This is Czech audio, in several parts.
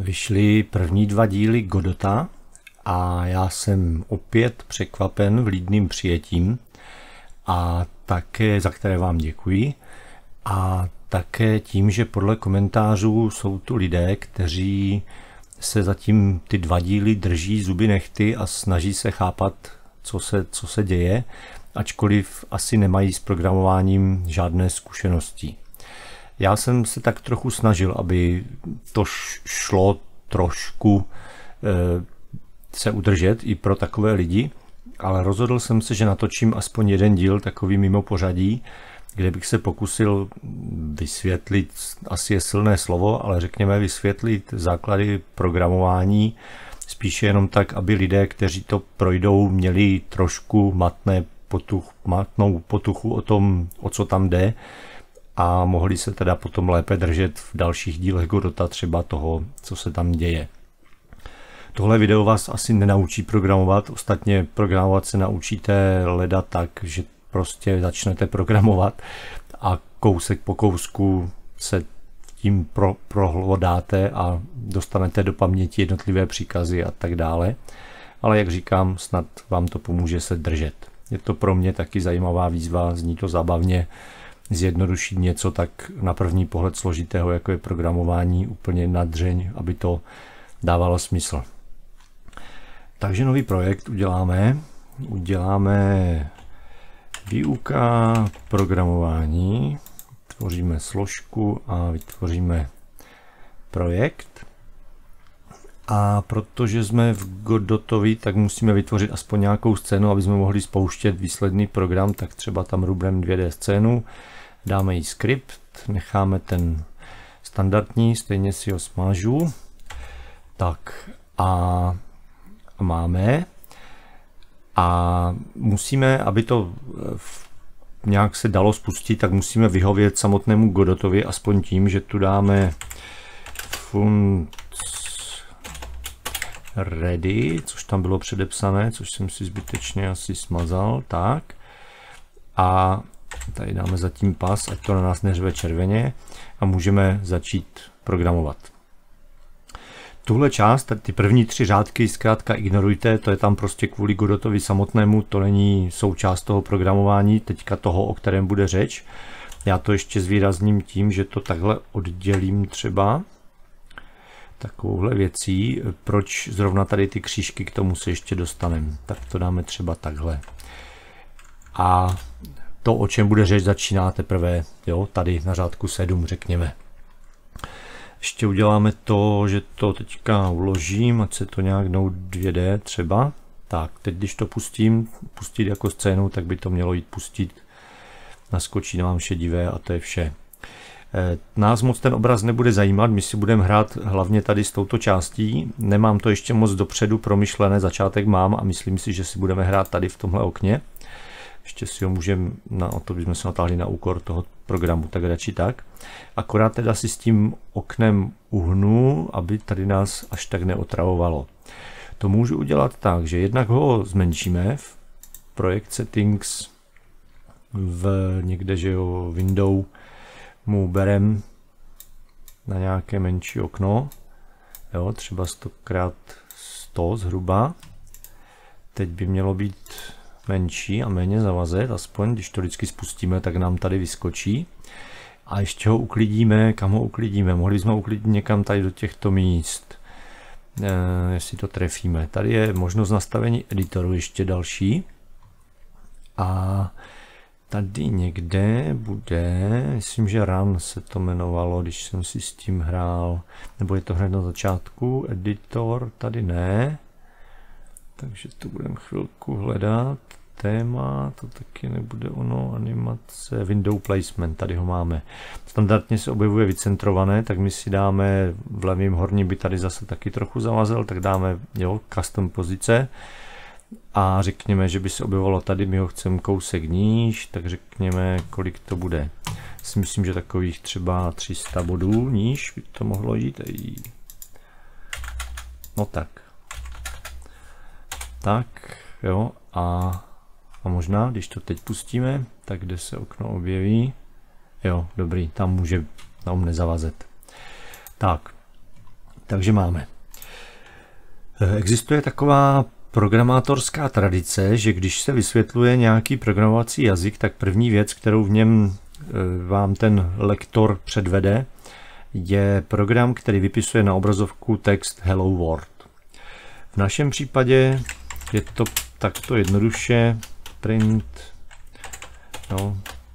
Vyšly první 2 díly Godota a já jsem opět překvapen vlídným přijetím a také, za které vám děkuji, a také tím, že podle komentářů jsou tu lidé, kteří se zatím ty 2 díly drží zuby nehty a snaží se chápat, co se děje, ačkoliv asi nemají s programováním žádné zkušenosti. Já jsem se tak trochu snažil, aby to šlo trošku se udržet i pro takové lidi, ale rozhodl jsem se, že natočím aspoň 1 díl takový mimo pořadí, kde bych se pokusil vysvětlit, asi je silné slovo, ale řekněme vysvětlit základy programování, spíše jenom tak, aby lidé, kteří to projdou, měli trošku matnou potuchu o tom, o co tam jde, a mohli se teda potom lépe držet v dalších dílech Godota třeba toho, co se tam děje. Tohle video vás asi nenaučí programovat, ostatně programovat se naučíte leda tak, že prostě začnete programovat a kousek po kousku se tím prohlodáte a dostanete do paměti jednotlivé příkazy a tak dále. Ale jak říkám, snad vám to pomůže se držet. Je to pro mě taky zajímavá výzva, zní to zábavně, zjednodušit něco tak na první pohled složitého, jako je programování, úplně na dřeň, aby to dávalo smysl. Takže nový projekt uděláme výuka programování, tvoříme složku a vytvoříme projekt. A protože jsme v Godotovi, tak musíme vytvořit aspoň nějakou scénu, aby jsme mohli spouštět výsledný program, tak třeba tam rubneme 2D scénu, dáme jí skript, necháme ten standardní, stejně si ho smažu. Tak a máme. A musíme, aby to nějak se dalo spustit, tak musíme vyhovět samotnému Godotovi, aspoň tím, že tu dáme ready, což tam bylo předepsané, což jsem si zbytečně asi smazal, tak. A tady dáme zatím pas, ať to na nás neřve červeně, a můžeme začít programovat. Tuhle část, ty první 3 řádky zkrátka ignorujte, to je tam prostě kvůli Godotovi samotnému, to není součást toho programování, teďka toho, o kterém bude řeč. Já to ještě zvýrazním tím, že to takhle oddělím třeba takovouhle věcí, proč zrovna tady ty křížky, k tomu se ještě dostaneme. Tak to dáme třeba takhle. A to, o čem bude řeč, začíná teprve, jo, tady na řádku 7, řekněme. Ještě uděláme to, že to teďka uložím, ať se to nějak 2D třeba. Tak, teď když to pustit jako scénu, tak by to mělo jít pustit. Naskočí nám šedivé a to je vše. Nás moc ten obraz nebude zajímat, my si budeme hrát hlavně tady s touto částí. Nemám to ještě moc dopředu promyšlené, začátek mám a myslím si, že si budeme hrát tady v tomhle okně. Ještě si ho můžeme, o to bychom se natáhli na úkor toho programu, tak radši tak. Akorát teda si s tím oknem uhnu, aby tady nás až tak neotravovalo. To můžu udělat tak, že jednak ho zmenšíme v Project Settings, někde, že jo, Window mu berem na nějaké menší okno, jo, třeba 100x100 zhruba. Teď by mělo být menší a méně zavazet, aspoň když to vždycky spustíme, tak nám tady vyskočí. A ještě ho uklidíme, kam ho uklidíme? Mohli jsme uklidit někam tady do těchto míst, jestli to trefíme. Tady je možnost nastavení editoru ještě další. A tady někde bude, myslím, že Run se to jmenovalo, když jsem si s tím hrál, nebo je to hned na začátku, editor, tady ne. Takže to budeme chvilku hledat. Téma, to taky nebude ono, animace, window placement, tady ho máme. Standardně se objevuje vycentrované, tak my si dáme v levém horním, by tady zase taky trochu zavazel, tak dáme, jo, custom pozice a řekněme, že by se objevovalo tady, my ho chceme kousek níž, tak řekněme, kolik to bude. Si myslím, že takových třeba 300 bodů níž by to mohlo jít. No tak. Tak, jo, a možná, když to teď pustíme, tak kde se okno objeví, jo, dobrý, tam může nezavazet. Tak, Takže máme. Existuje taková programátorská tradice, že když se vysvětluje nějaký programovací jazyk, tak první věc, kterou v něm vám ten lektor předvede, je program, který vypisuje na obrazovku text Hello World. V našem případě je to takto jednoduše print, no,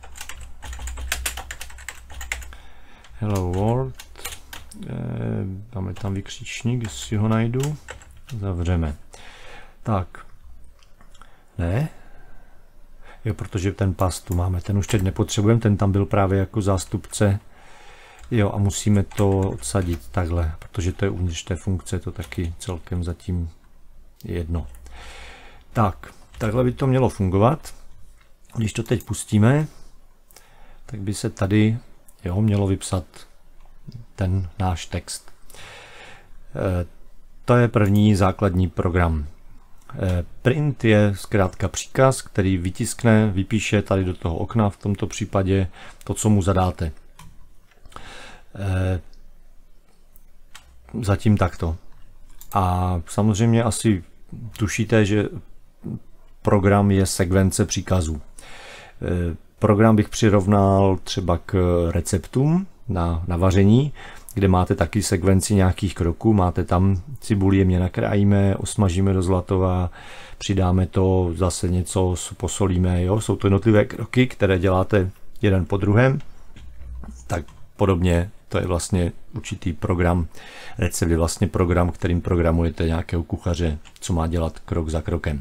Hello World, máme tam vykřičník, jestli ho najdu, zavřeme. Tak, ne, jo, protože ten pas tu máme, ten už teď nepotřebujeme, ten tam byl právě jako zástupce, jo, a musíme to odsadit takhle, protože to je uvnitř té funkce, to taky celkem zatím jedno. Tak, takhle by to mělo fungovat. Když to teď pustíme, tak by se tady, jo, mělo vypsat ten náš text. To je první základní program. Print je zkrátka příkaz, který vytiskne, vypíše tady do toho okna, v tomto případě to, co mu zadáte. Zatím takto. A samozřejmě asi tušíte, že program je sekvence příkazů. Program bych přirovnal třeba k receptům na vaření, kde máte taky sekvenci nějakých kroků, máte tam cibuli, jemně nakrájíme, osmažíme do zlatova, přidáme to, zase něco posolíme, jo? Jsou to jednotlivé kroky, které děláte jeden po druhém, tak podobně to je vlastně určitý program, recept je vlastně program, kterým programujete nějakého kuchaře, co má dělat krok za krokem.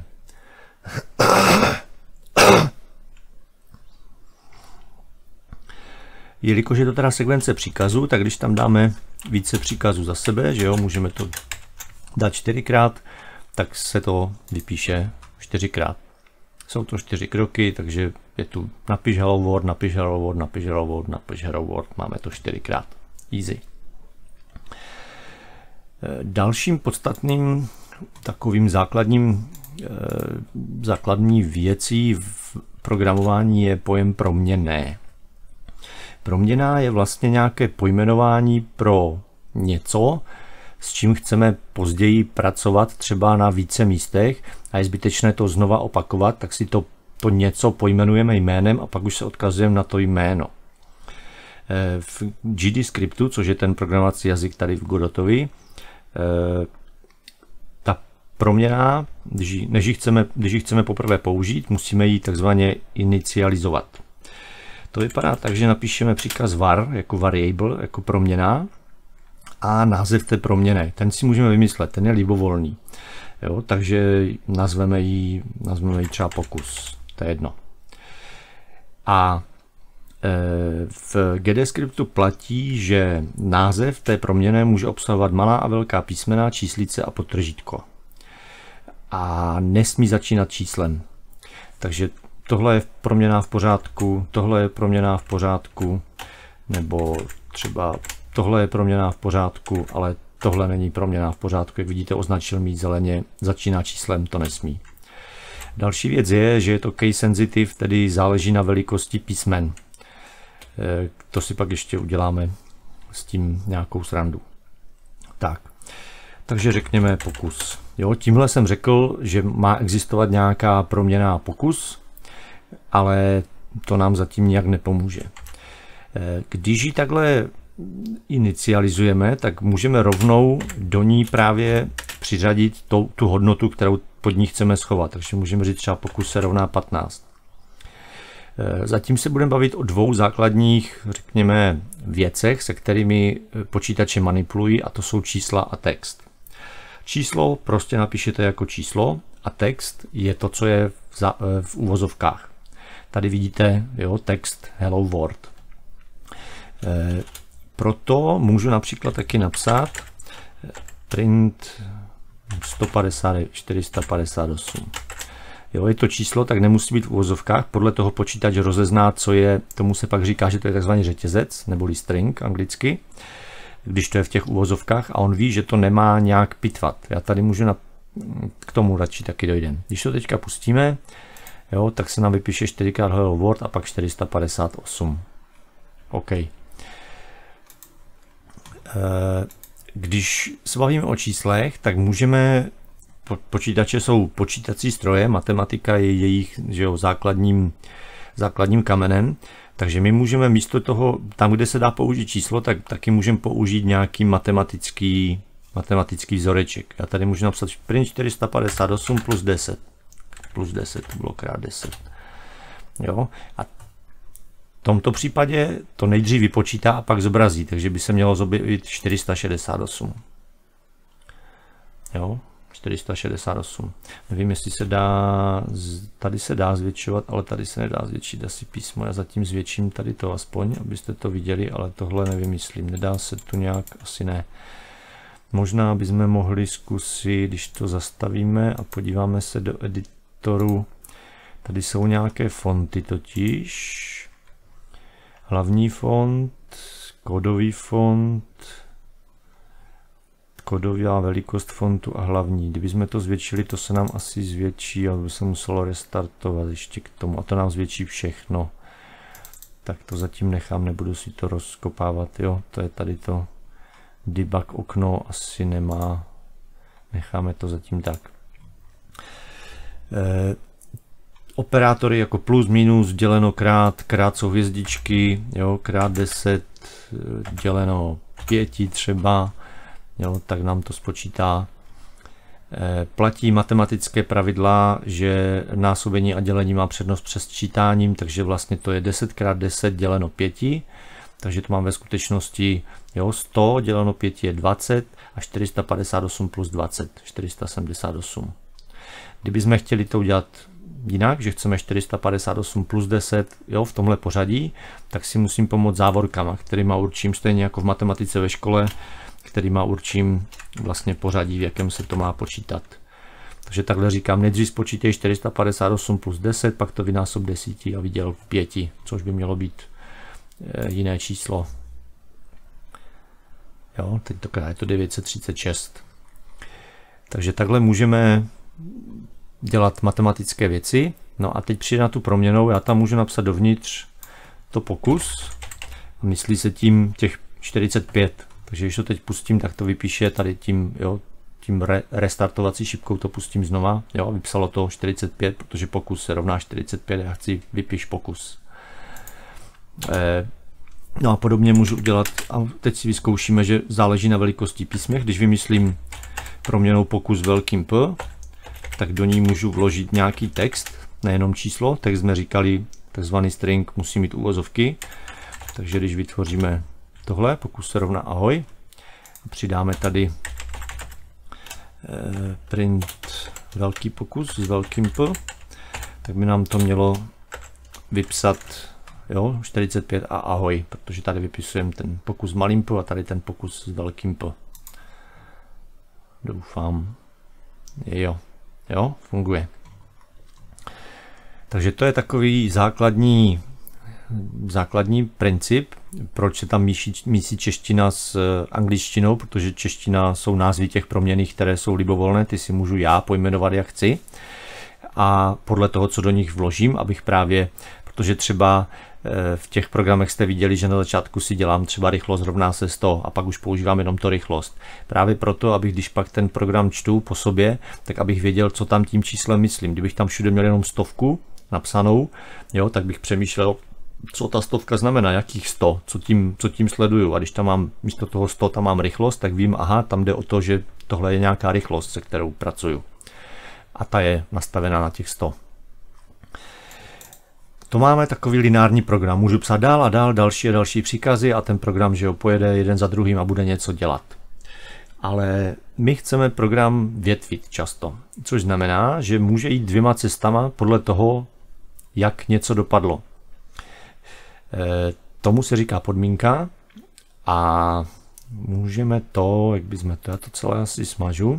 Jelikož je to teda sekvence příkazů, tak když tam dáme více příkazů za sebe, že jo, můžeme to dát 4krát, tak se to vypíše 4krát. Jsou to 4 kroky, takže je tu napiš hello world, napiš hello world, napiš hello world, napiš hello world, máme to 4krát. Easy. Dalším podstatným takovým základní věcí v programování je pojem proměnné. Proměnná je vlastně nějaké pojmenování pro něco, s čím chceme později pracovat třeba na více místech a je zbytečné to znova opakovat, tak si to něco pojmenujeme jménem a pak už se odkazujeme na to jméno. V GDScriptu, což je ten programovací jazyk tady v Godotovi, ta proměnná, když ji chceme poprvé použít, musíme ji takzvaně inicializovat. To vypadá tak, že napíšeme příkaz var jako variable, jako proměnná a název té proměny. Ten si můžeme vymyslet, ten je libovolný. Jo, takže nazveme ji třeba pokus, to je jedno. A v GDScriptu platí, že název té proměny může obsahovat malá a velká písmena, číslice a podtržítko. A nesmí začínat číslem. Takže tohle je proměnná v pořádku, tohle je proměnná v pořádku, nebo třeba tohle je proměnná v pořádku, ale tohle není proměnná v pořádku. Jak vidíte, označil mít zeleně, začíná číslem, to nesmí. Další věc je, že je to case sensitive, tedy záleží na velikosti písmen. To si pak ještě uděláme s tím nějakou srandu. Tak, takže řekněme pokus. Jo, tímhle jsem řekl, že má existovat nějaká proměnná pokus, ale to nám zatím nějak nepomůže. Když ji takhle inicializujeme, tak můžeme rovnou do ní právě přiřadit tu hodnotu, kterou pod ní chceme schovat. Takže můžeme říct třeba pokus se rovná 15. Zatím se budeme bavit o dvou základních, řekněme, věcech, se kterými počítače manipulují, a to jsou čísla a text. Číslo prostě napíšete jako číslo a text je to, co je v uvozovkách. Tady vidíte, jo, text Hello World. Proto můžu například taky napsat print 458. Jo, je to číslo, tak nemusí být v uvozovkách, podle toho počítač rozezná, co je, tomu se pak říká, že to je takzvaný řetězec, neboli string anglicky, když to je v těch uvozovkách a on ví, že to nemá nějak pitvat. Já tady můžu k tomu radši taky dojdem. Když to teďka pustíme, jo, tak se nám vypíše 4x Hello World a pak 458. OK. když se bavíme o číslech, tak můžeme, počítače jsou počítací stroje, matematika je jejich, že jo, základním kamenem, takže my můžeme místo toho, tam, kde se dá použít číslo, tak taky můžeme použít nějaký matematický vzoreček. Já tady můžu napsat print 458 plus 10. Plus 10, to bylo krát 10. Jo? A v tomto případě to nejdřív vypočítá a pak zobrazí, takže by se mělo zobjevit 468. Jo? 468. Nevím, jestli se dá, tady se dá zvětšovat, ale tady se nedá zvětšit asi písmo. Já zatím zvětším tady to aspoň, abyste to viděli, ale tohle nevymyslím. Nedá se tu nějak, asi ne. Možná bychom mohli zkusit, když to zastavíme a podíváme se do editoru. Tady jsou nějaké fonty totiž. Hlavní font, kódový font, kódová velikost fontu a hlavní. Kdybychom to zvětšili, to se nám asi zvětší, ale by se muselo restartovat ještě k tomu. A to nám zvětší všechno. Tak to zatím nechám, nebudu si to rozkopávat. Jo, to je tady to debug okno, asi nemá. Necháme to zatím tak. Operátory jako plus, minus, děleno krát jsou hvězdičky, jo, krát 10, děleno 5 třeba, jo, tak nám to spočítá. Platí matematické pravidla, že násobení a dělení má přednost před sčítáním, takže vlastně to je 10 krát 10 děleno 5, takže to mám ve skutečnosti, jo, 100 děleno 5 je 20 a 458 plus 20, 478. Kdybychom chtěli to udělat jinak, že chceme 458 plus 10, jo, v tomhle pořadí, tak si musím pomoct závorkama, kterýma určím stejně jako v matematice ve škole, kterýma určím vlastně pořadí, v jakém se to má počítat. Takže takhle říkám, nejdřív spočítej 458 plus 10, pak to vynásob 10 a vyděl 5, což by mělo být jiné číslo. Jo, tentokrát je to 936. Takže takhle můžeme dělat matematické věci. No a teď přijde na tu proměnou, já tam můžu napsat dovnitř to pokus a myslí se tím těch 45. Takže když to teď pustím, tak to vypíše tady tím, jo, tím restartovací šipkou to pustím znova. Jo, vypsalo to 45, protože pokus se rovná 45, já chci vypíš pokus. No a podobně můžu udělat, a teď si vyzkoušíme, že záleží na velikosti písmek. Když vymyslím proměnou pokus velkým P, tak do ní můžu vložit nějaký text, nejenom číslo. Text jsme říkali, takzvaný string musí mít uvozovky. Takže když vytvoříme tohle, pokus se rovná ahoj, a přidáme tady print velký pokus s velkým P, tak by nám to mělo vypsat, jo, 45 a ahoj, protože tady vypisujeme ten pokus s malým P a tady ten pokus s velkým P. Doufám. Jo, funguje. Takže to je takový základní princip, proč se tam mísí čeština s angličtinou, protože čeština jsou názvy těch proměnných, které jsou libovolné, ty si můžu já pojmenovat, jak chci. A podle toho, co do nich vložím, abych právě, protože třeba v těch programech jste viděli, že na začátku si dělám třeba rychlost rovná se 100 a pak už používám jenom to rychlost. Právě proto, abych když pak ten program čtu po sobě, tak abych věděl, co tam tím číslem myslím. Kdybych tam všude měl jenom 100 napsanou, jo, tak bych přemýšlel, co ta 100 znamená, jakých 100, co tím sleduju. A když tam mám místo toho 100, tam mám rychlost, tak vím, aha, tam jde o to, že tohle je nějaká rychlost, se kterou pracuju. A ta je nastavená na těch 100. To máme takový lineární program. Můžu psát dál a dál, další a další příkazy a ten program, že ho pojede jeden za druhým a bude něco dělat. Ale my chceme program větvit často, což znamená, že může jít dvěma cestama podle toho, jak něco dopadlo. Tomu se říká podmínka a můžeme to, jak bychom to, já to celé asi smažu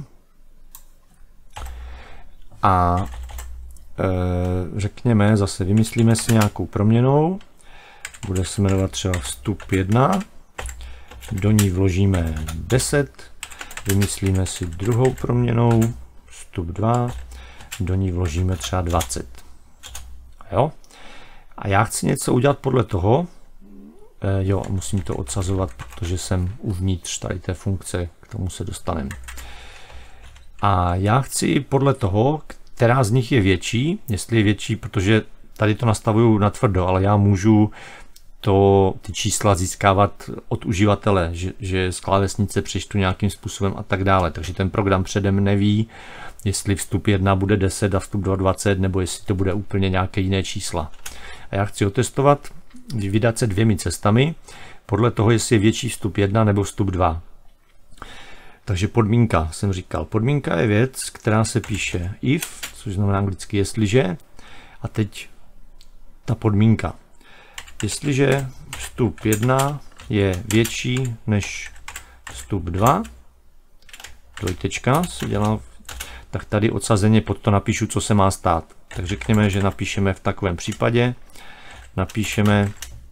a řekněme, zase vymyslíme si nějakou proměnou, bude se jmenovat třeba vstup 1, do ní vložíme 10, vymyslíme si druhou proměnou, vstup 2, do ní vložíme třeba 20. Jo? A já chci něco udělat podle toho, jo, a musím to odsazovat, protože jsem uvnitř tady té funkce, k tomu se dostaneme. A já chci podle toho, která z nich je větší, jestli je větší, protože tady to nastavuju natvrdo, ale já můžu ty čísla získávat od uživatele, že z klávesnice přečtu nějakým způsobem a tak dále. Takže ten program předem neví, jestli vstup 1 bude 10 a vstup 2 20, nebo jestli to bude úplně nějaké jiné čísla. A já chci otestovat, vydat se 2 cestami, podle toho, jestli je větší vstup 1 nebo vstup 2. Takže podmínka, jsem říkal, podmínka je věc, která se píše if, což znamená anglicky jestliže, a teď ta podmínka. Jestliže vstup 1 je větší než vstup 2, dvojtečka se dělá, tak tady odsazeně pod to napíšu, co se má stát. Tak řekněme, že napíšeme v takovém případě, napíšeme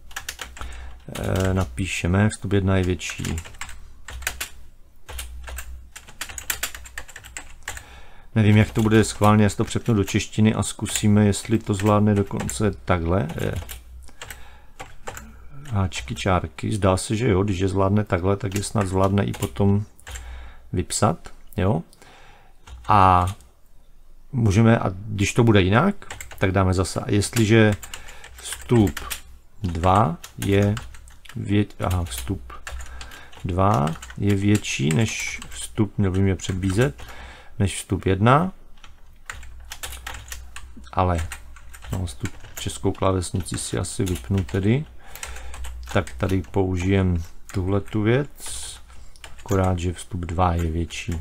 vstup 1 je větší. Nevím, jak to bude schválně, já si to přepnu do češtiny a zkusíme, jestli to zvládne dokonce takhle. Háčky, čárky, zdá se, že jo, když je zvládne takhle, tak je snad zvládne i potom vypsat, jo. A můžeme, a když to bude jinak, tak dáme zase, jestliže vstup 2 je vstup 2 je větší než vstup, měl by mě předbízet, než vstup 1, ale no, tu českou klávesnici si asi vypnu tedy, tak tady použijem tuhletu věc, akorát, že vstup 2 je větší.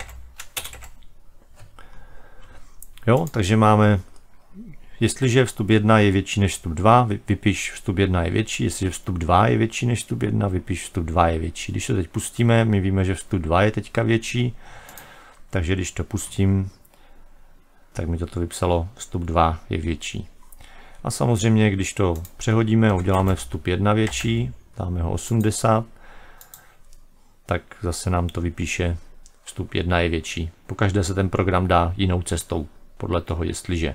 Jo, takže máme, jestliže vstup 1 je větší než vstup 2, vypiš vstup 1 je větší, jestliže vstup 2 je větší než vstup 1, vypiš vstup 2 je větší. Když to teď pustíme, my víme, že vstup 2 je teďka větší, takže když to pustím, tak mi toto vypsalo vstup 2 je větší. A samozřejmě, když to přehodíme, uděláme vstup 1 větší, dáme ho 80, tak zase nám to vypíše vstup 1 je větší. Pokaždé se ten program dá jinou cestou, podle toho, jestliže.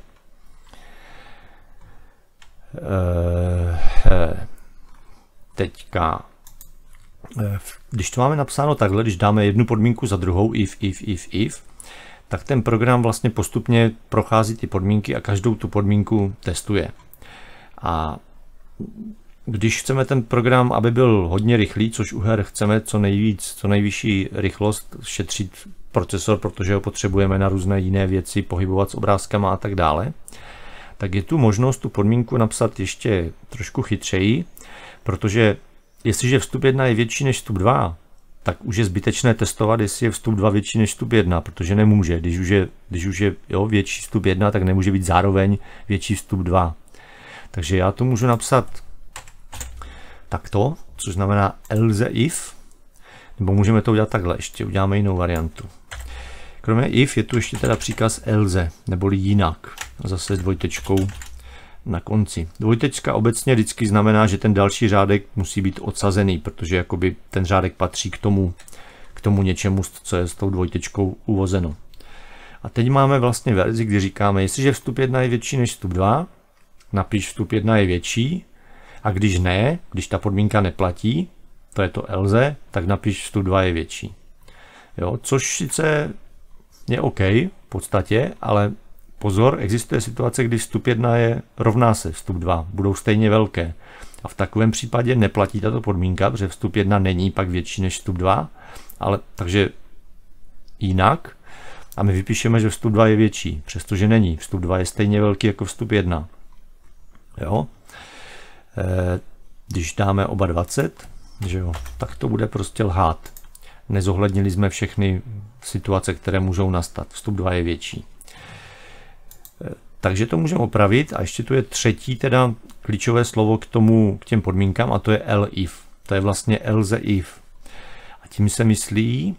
Teďka, když to máme napsáno takhle, když dáme jednu podmínku za druhou, if, tak ten program vlastně postupně prochází ty podmínky a každou tu podmínku testuje. A když chceme ten program, aby byl hodně rychlý, což u her chceme co nejvyšší rychlost, šetřit procesor, protože ho potřebujeme na různé jiné věci, pohybovat s obrázkama a tak dále, tak je tu možnost tu podmínku napsat ještě trošku chytřeji, protože jestliže vstup 1 je větší než vstup 2, tak už je zbytečné testovat, jestli je vstup 2 větší než vstup 1, protože nemůže. Když už je větší vstup 1, tak nemůže být zároveň větší vstup 2. Takže já to můžu napsat takto, což znamená else if, nebo můžeme to udělat takhle, ještě uděláme jinou variantu. Kromě if je tu ještě teda příkaz else, neboli jinak, zase s dvojtečkou na konci. Dvojtečka obecně vždycky znamená, že ten další řádek musí být odsazený, protože jakoby ten řádek patří k tomu něčemu, co je s tou dvojtečkou uvozeno. A teď máme vlastně verzi, kdy říkáme, jestliže vstup 1 je větší než vstup 2, napiš vstup 1 je větší, a když ne, když ta podmínka neplatí, to je to else, tak napiš vstup 2 je větší. Jo, což sice je OK v podstatě, ale pozor, existuje situace, kdy vstup 1 je rovná se vstup 2, budou stejně velké. A v takovém případě neplatí tato podmínka, protože vstup 1 není pak větší než vstup 2, ale takže jinak. A my vypíšeme, že vstup 2 je větší, přestože není. Vstup 2 je stejně velký jako vstup 1. Jo? Když dáme oba 20, že jo, tak to bude prostě lhát. Nezohlednili jsme všechny situace, které můžou nastat. Vstup 2 je větší. Takže to můžeme opravit a ještě tu je třetí teda klíčové slovo k těm podmínkám a to je elif. To je vlastně else if. A tím se myslí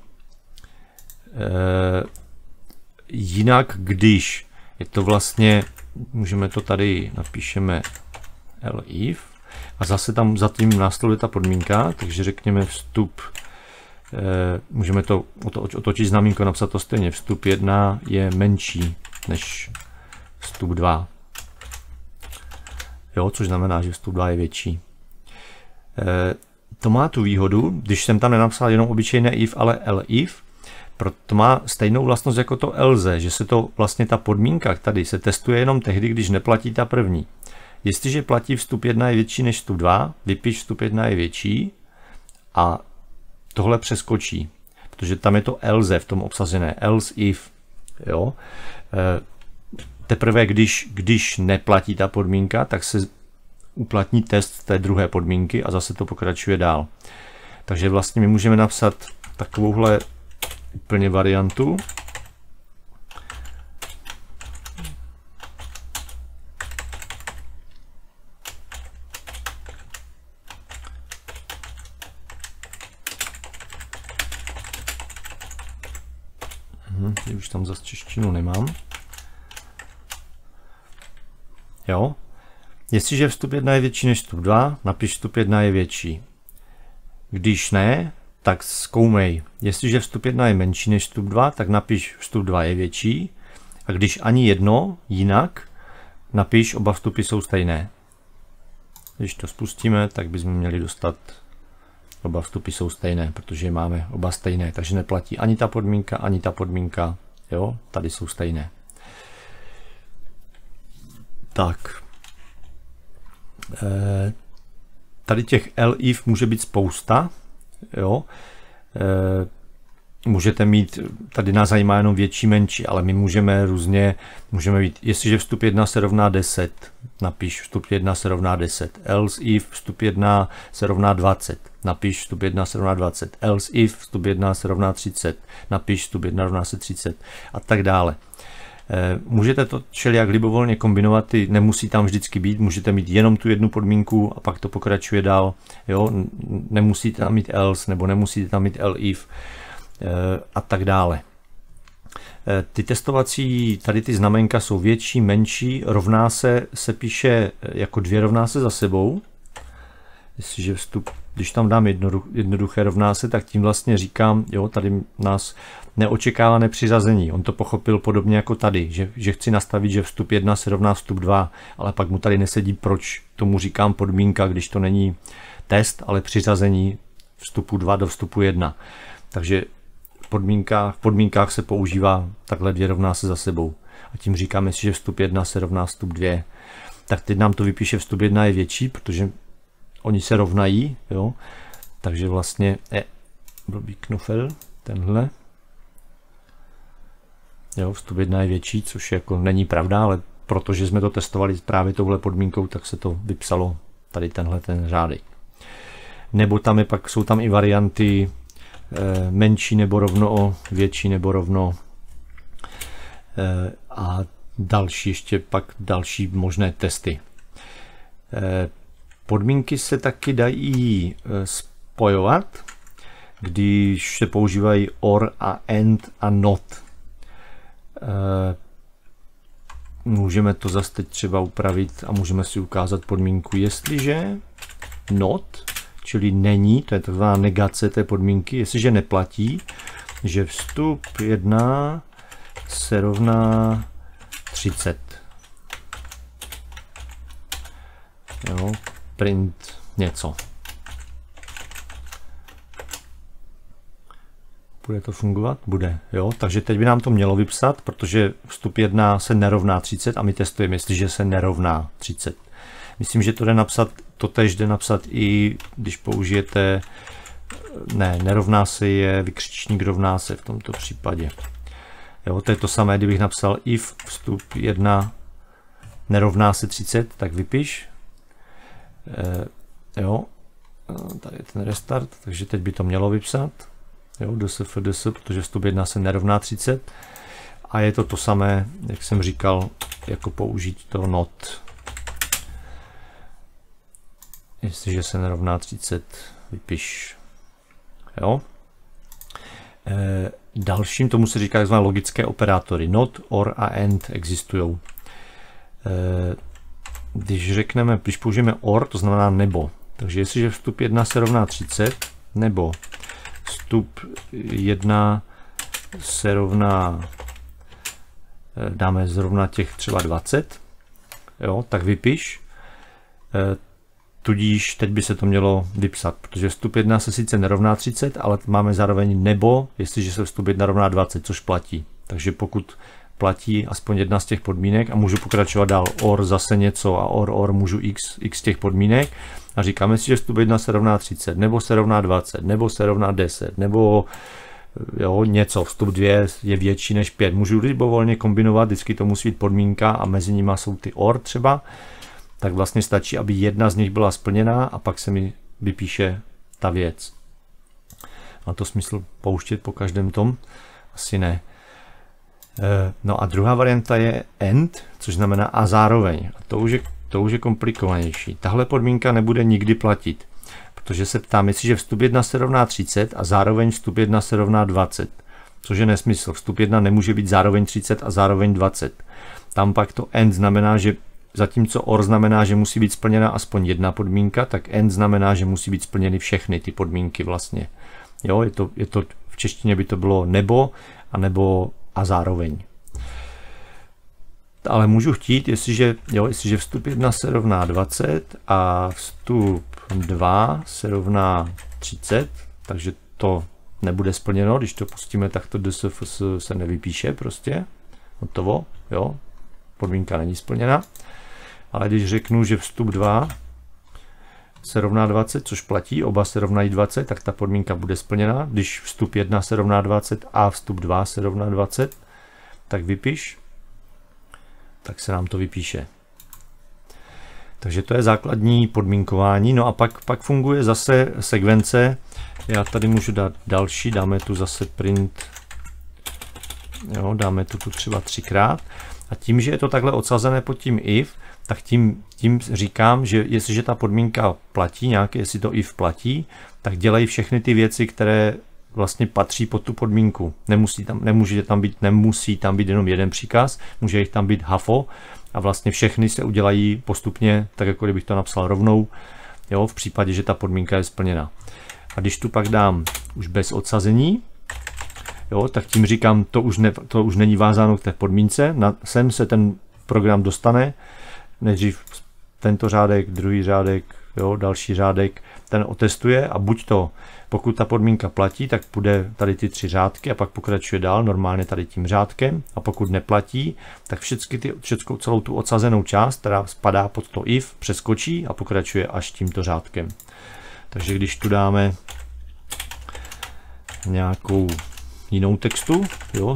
jinak, když je to vlastně, můžeme to tady napíšeme elif a zase tam za tím následuje ta podmínka, takže řekněme vstup, můžeme to otočit znamínko, napsat to stejně, vstup 1 je menší než vstup 2. Jo, což znamená, že vstup 2 je větší. to má tu výhodu, když jsem tam nenapsal jenom obyčejné if, ale elif, to má stejnou vlastnost jako to else, že se to vlastně ta podmínka tady se testuje jenom tehdy, když neplatí ta první. Jestliže platí vstup 1 je větší než vstup 2, vypiš vstup 1 je větší a tohle přeskočí, protože tam je to else v tom obsažené, else if. Jo? Teprve když neplatí ta podmínka, tak se uplatní test té druhé podmínky a zase to pokračuje dál. Takže vlastně my můžeme napsat takovouhle úplně variantu. Už tam zase češtinu nemám. Jo. Jestliže vstup 1 je větší než vstup 2, napiš vstup 1 je větší. Když ne, tak zkoumej. Jestliže vstup 1 je menší než vstup 2, tak napiš vstup 2 je větší. A když ani jedno, jinak, napiš oba vstupy jsou stejné. Když to spustíme, tak bychom měli dostat oba vstupy jsou stejné, protože máme oba stejné, takže neplatí ani ta podmínka, jo, tady jsou stejné. Tak. Tady těch elif může být spousta, jo. Můžete mít, tady nás zajímá jenom větší, menší, ale my můžeme mít, jestliže vstup 1 se rovná 10, napiš vstup 1 se rovná 10, else if vstup 1 se rovná 20, napiš vstup 1 se rovná 20, else if vstup 1 se rovná 30, napiš vstup 1 rovná se 30 a tak dále. Můžete to všelijak libovolně kombinovat, nemusí tam vždycky být, můžete mít jenom tu jednu podmínku a pak to pokračuje dál, jo? Nemusíte tam mít else nebo nemusíte tam mít elif a tak dále. Ty testovací, tady ty znamenka jsou větší, menší, rovná se píše jako dvě rovná se za sebou. Jestliže vstup, když tam dám jednoduché rovná se, tak tím vlastně říkám, jo, tady nás neočekávané přiřazení. On to pochopil podobně jako tady, že chci nastavit, že vstup 1 se rovná vstup 2, ale pak mu tady nesedí, proč tomu říkám podmínka, když to není test, ale přiřazení vstupu 2 do vstupu 1. Takže v podmínkách se používá takhle dvě rovná se za sebou. A tím říkáme si, že vstup 1 se rovná vstup 2. Tak teď nám to vypíše vstup 1 je větší, protože oni se rovnají, jo. Takže vlastně blbý knofel, tenhle. Jo, vstup 1 je větší, což jako není pravda, ale protože jsme to testovali právě touhle podmínkou, tak se to vypsalo tady tenhle ten řádek. Nebo tam jsou tam i varianty menší nebo rovno, větší nebo rovno a ještě pak další možné testy. Podmínky se taky dají spojovat, když se používají or a and a not. Můžeme to zase teď třeba upravit a můžeme si ukázat podmínku, jestliže not, čili není, to je taková negace té podmínky, jestliže neplatí, že vstup 1 se rovná 30. Jo, print něco. Bude to fungovat? Bude, jo. Takže teď by nám to mělo vypsat, protože vstup 1 se nerovná 30 a my testujeme, jestliže se nerovná 30. Myslím, že to jde napsat, totéž jde napsat i když použijete, nerovná se je vykřičník rovná se v tomto případě. Jo, to je to samé, kdybych napsal if vstup 1 nerovná se 30, tak vypiš. Jo, tady je ten restart, takže teď by to mělo vypsat. Jo, ds, protože vstup 1 se nerovná 30. A je to samé, jak jsem říkal, jako použít to not. Jestliže se nerovná 30, vypiš. Jo. Dalším tomu se říká takzvané logické operátory. Not, or a and existují. Když použijeme or, to znamená nebo. Takže jestliže vstup 1 se rovná 30, nebo vstup 1 se rovná, dáme zrovna těch třeba 20, jo, tak vypiš. tudíž teď by se to mělo vypsat, protože vstup 1 se sice nerovná 30, ale máme zároveň nebo, jestliže se vstup 1 rovná 20, což platí. Takže pokud platí aspoň jedna z těch podmínek a můžu pokračovat dál or zase něco a or můžu x těch podmínek a říkáme si, že vstup 1 se rovná 30, nebo se rovná 20, nebo se rovná 10, nebo jo, něco, vstup 2 je větší než 5. Můžu libovolně kombinovat, vždycky to musí být podmínka a mezi nimi jsou ty or třeba, tak vlastně stačí, aby jedna z nich byla splněná a pak se mi vypíše ta věc. Má to smysl pouštět po každém tom? Asi ne. No a druhá varianta je and, což znamená a zároveň. A to už je komplikovanější. Tahle podmínka nebude nikdy platit, protože se ptám, jestliže vstup 1 se rovná 30 a zároveň vstup 1 se rovná 20, což je nesmysl. Vstup 1 nemůže být zároveň 30 a zároveň 20. Tam pak to and znamená, že zatímco or znamená, že musí být splněna aspoň jedna podmínka, tak and znamená, že musí být splněny všechny ty podmínky vlastně. Jo, je to v češtině by to bylo nebo a nebo a zároveň. Ale můžu chtít, jestliže vstup 1 se rovná 20 a vstup 2 se rovná 30, takže to nebude splněno, když to pustíme, tak to DSFS se nevypíše prostě. Hotovo, jo, podmínka není splněna. Ale když řeknu, že vstup 2 se rovná 20, což platí, oba se rovnají 20, tak ta podmínka bude splněna. Když vstup 1 se rovná 20 a vstup 2 se rovná 20, tak vypiš, tak se nám to vypíše. Takže to je základní podmínkování. No a pak funguje zase sekvence. Já tady můžu dát další, dáme tu zase print, jo, dáme tu třeba 3krát. A tím, že je to takhle odsazené pod tím if, tak tím říkám, že jestliže ta podmínka platí, jestli to if platí, tak dělají všechny ty věci, které vlastně patří pod tu podmínku. Nemusí tam být jenom jeden příkaz, může jich tam být hafo a vlastně všechny se udělají postupně, tak jako kdybych to napsal rovnou, jo, v případě, že ta podmínka je splněna. A když tu pak dám už bez odsazení, jo, tak tím říkám, to už není vázáno k té podmínce, sem se ten program dostane, nejdřív tento řádek, druhý řádek, jo, další řádek, ten otestuje a buď to, pokud ta podmínka platí, tak půjde tady ty 3 řádky a pak pokračuje dál normálně tady tím řádkem a pokud neplatí, tak celou tu odsazenou část, která spadá pod to if, přeskočí a pokračuje až tímto řádkem. Takže když tu dáme nějakou jinou textu, jo,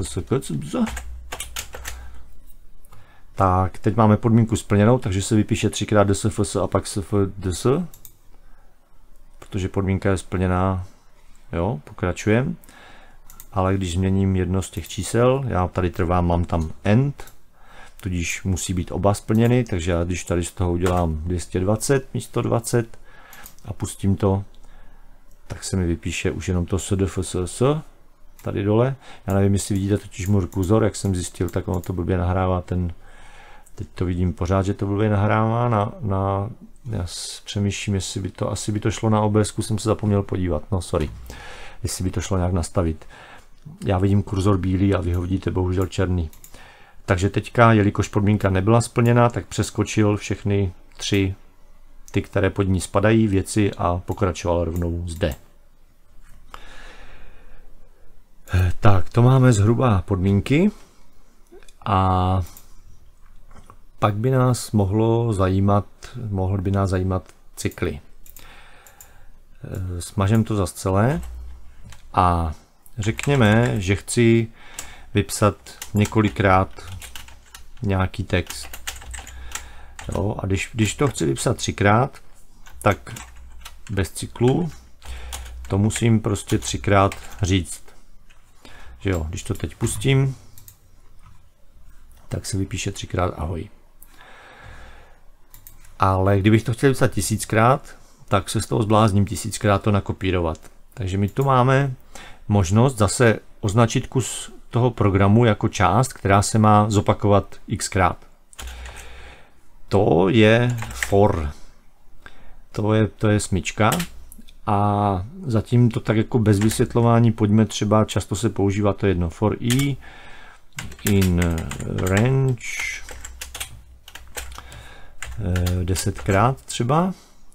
tak teď máme podmínku splněnou, takže se vypíše 3krát DSFS a pak SFDS, protože podmínka je splněná, jo, pokračujeme. Ale když změním jedno z těch čísel, já tady trvám, mám tam end, tudíž musí být oba splněny, takže já když tady z toho udělám 220 místo 20 a pustím to, tak se mi vypíše už jenom to SDFSS tady dole. Já nevím, jestli vidíte totiž můj kurzor, jak jsem zjistil, tak ono to blbě nahrává teď to vidím pořád, že to blbě nahrává já přemýšlím, jestli by to, asi by to šlo na OBSku, jsem se zapomněl podívat, no sorry, jestli by to šlo nějak nastavit. Já vidím kurzor bílý a vy ho vidíte bohužel černý. Takže teďka, jelikož podmínka nebyla splněna, tak přeskočil všechny 3 ty, které pod ní spadají, věci a pokračoval rovnou zde. Tak, to máme zhruba podmínky a pak by nás mohl by nás zajímat cykly. Smažem to zas celé a řekněme, že chci vypsat několikrát nějaký text. Jo, a když to chci vypsat 3krát, tak bez cyklu to musím prostě 3krát říct. Že jo, když to teď pustím, tak se vypíše 3krát ahoj. Ale kdybych to chtěl vypsat 1000krát, tak se z toho zblázním 1000krát to nakopírovat. Takže my tu máme možnost zase označit kus toho programu jako část, která se má zopakovat xkrát. To je for. To je smyčka. A zatím to tak jako bez vysvětlování pojďme třeba, často se používá to jedno for i in range 10krát třeba,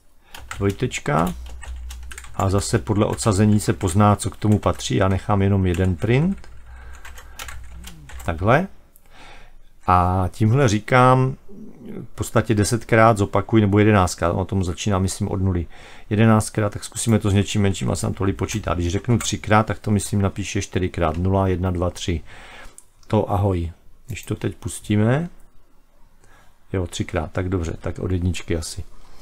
dvojtečka a zase podle odsazení se pozná, co k tomu patří. Já nechám jenom jeden print. Takhle. A tímhle říkám v podstatě 10krát zopakuj, nebo 11krát, o tom začíná, myslím, od nuly. 11krát, tak zkusíme to s něčím menším a se nám tolik počítá. Když řeknu 3krát, tak to myslím napíše 4krát. 0, 1, 2, 3. To ahoj. Když to teď pustíme, jo, 3krát, tak dobře, tak od jedničky asi.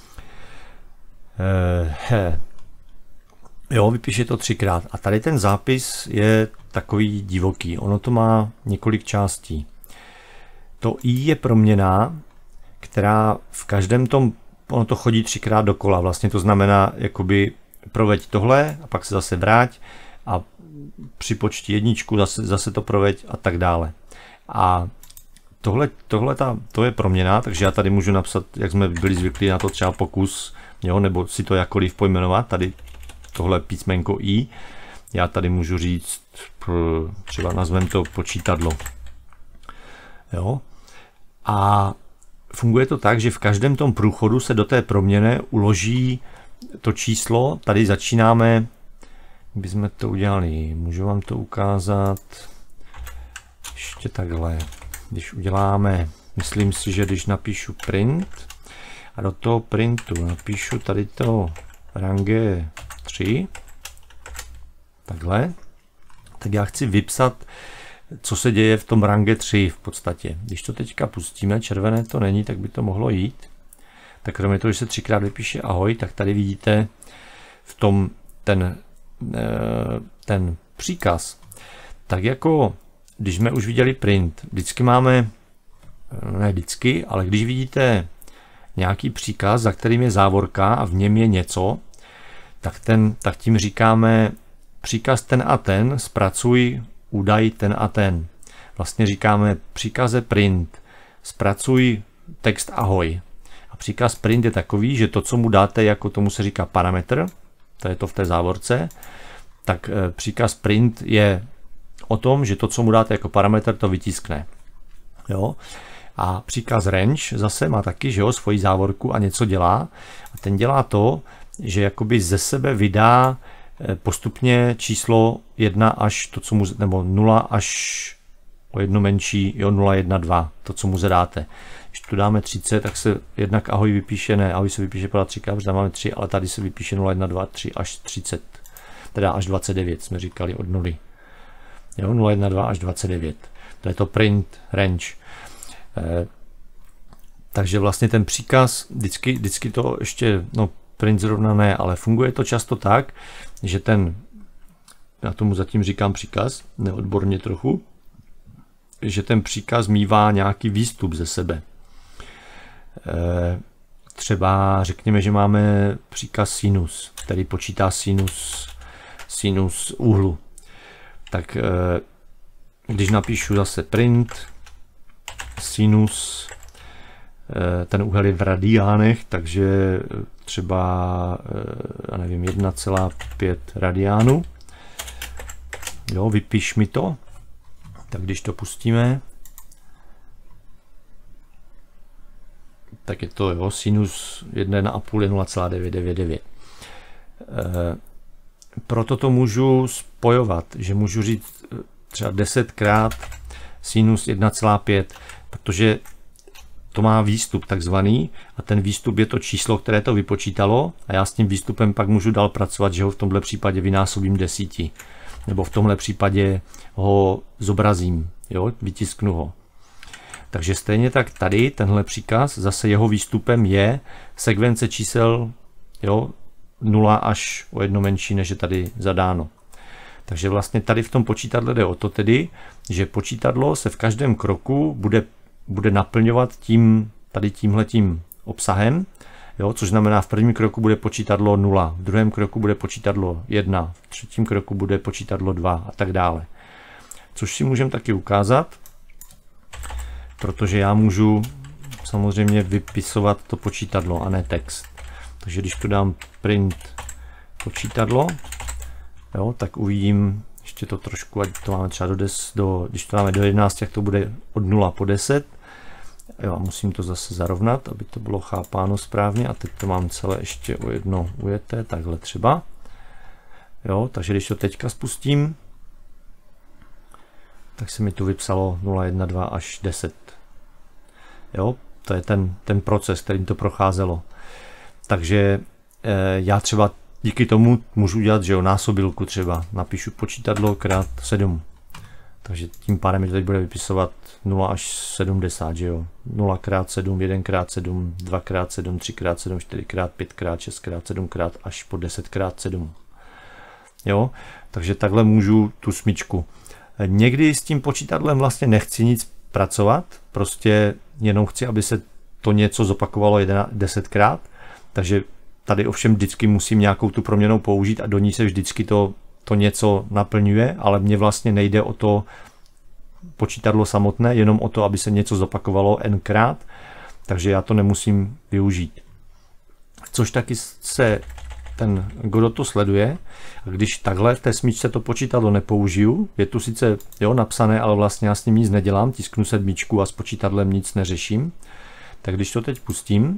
Jo, vypíše to 3krát. A tady ten zápis je takový divoký. Ono to má několik částí. To i je proměnná, která v každém tom, ono to chodí 3krát dokola. Vlastně to znamená, jakoby proveď tohle a pak se zase vrať a připočti jedničku, zase to proveď a tak dále. A to je proměnná, takže já tady můžu napsat, jak jsme byli zvyklí na to třeba pokus, jo, nebo si to jakkoliv pojmenovat, tady tohle písmenko i, já tady můžu říct, třeba nazvem to počítadlo. Jo. A funguje to tak, že v každém tom průchodu se do té proměny uloží to číslo, tady začínáme, bychom to udělali, můžu vám to ukázat ještě takhle. Když uděláme, myslím si, že když napíšu print a do toho printu napíšu tady to range 3, takhle, tak já chci vypsat, co se děje v tom range 3 v podstatě. Když to teďka pustíme, červené to není, tak by to mohlo jít. Tak kromě toho, že se 3krát vypíše ahoj, tak tady vidíte v tom ten příkaz. Tak jako když jsme už viděli print, vždycky máme, ne vždycky, ale když vidíte nějaký příkaz, za kterým je závorka a v něm je něco, tak tím říkáme příkaz ten a ten, zpracuj údaj ten a ten. Vlastně říkáme příkaze print, zpracuj text ahoj. A příkaz print je takový, že to, co mu dáte, jako tomu se říká parametr, to je to v té závorce, tak příkaz print je o tom, že to, co mu dáte jako parametr, to vytiskne. Jo? A příkaz range zase má taky, že jo, svoji závorku a něco dělá. A ten dělá to, že jakoby ze sebe vydá postupně číslo 1 až to, co mu, nebo 0 až o jedno menší, jo, 0, 1, 2, to, co mu zadáte. Když tu dáme 30, tak se jednak ahoj vypíše, ne, ahoj se vypíše pořád 3krát, protože tam máme 3, ale tady se vypíše 0, 1, 2, 3 až 30. Teda až 29 jsme říkali od 0. Jo, 0, 1, 2 až 29. To je to print range. Takže vlastně ten příkaz, vždycky to ještě, no print zrovna ne, ale funguje to často tak, že já tomu zatím říkám příkaz, neodborně trochu, že ten příkaz mívá nějaký výstup ze sebe. Třeba řekněme, že máme příkaz sinus, který počítá sinus úhlu. Tak když napíšu zase print sinus, ten úhel je v radiánech, takže třeba, já nevím, 1,5 radiánu. Jo, vypiš mi to. Tak když to pustíme, tak je to, jo, sinus 1,5 je 0,999. Proto to můžu spojovat, že můžu říct třeba 10krát sinus 1,5, protože to má výstup takzvaný a ten výstup je to číslo, které to vypočítalo a já s tím výstupem pak můžu dál pracovat, že ho v tomhle případě vynásobím 10, nebo v tomhle případě ho zobrazím, jo, vytisknu ho. Takže stejně tak tady tenhle příkaz, zase jeho výstupem je sekvence čísel, jo, 0 až o jedno menší, než je tady zadáno. Takže vlastně tady v tom počítadle jde o to tedy, že počítadlo se v každém kroku bude naplňovat tímhletím obsahem, jo, což znamená v prvním kroku bude počítadlo 0, v druhém kroku bude počítadlo 1, v třetím kroku bude počítadlo 2 a tak dále. Což si můžeme taky ukázat, protože já můžu samozřejmě vypisovat to počítadlo a ne text. Takže když tu dám print počítadlo, jo, tak uvidím ještě to trošku, ať to máme třeba když to dáme do 11, tak to bude od 0 po 10. Jo, musím to zase zarovnat, aby to bylo chápáno správně a teď to mám celé ještě o jedno ujeté, takhle třeba. Jo, takže když to teďka spustím, tak se mi tu vypsalo 0, 1, 2 až 10. Jo, to je ten proces, kterým to procházelo. Takže já třeba díky tomu můžu dělat, že jo, násobilku třeba. Napíšu počítadlo krát 7. Takže tím pádem mi to teď bude vypisovat 0 až 70, že jo. 0 krát 7, 1 krát 7, 2 krát 7, 3 krát 7, 4 krát 5 krát 6 krát 7 krát až po 10 krát 7. Jo, takže takhle můžu tu smyčku. Někdy s tím počítadlem vlastně nechci nic pracovat, prostě jenom chci, aby se to něco zopakovalo 10krát, takže tady ovšem vždycky musím nějakou tu proměnou použít a do ní se vždycky to něco naplňuje, ale mně vlastně nejde o to počítadlo samotné, jenom o to, aby se něco zopakovalo nkrát, takže já to nemusím využít. Což taky se ten Godot to sleduje, a když takhle v té smyčce to počítadlo nepoužiju, je tu sice jo, napsané, ale vlastně já s ním nic nedělám, tisknu sedmičku a s počítadlem nic neřeším, tak když to teď pustím,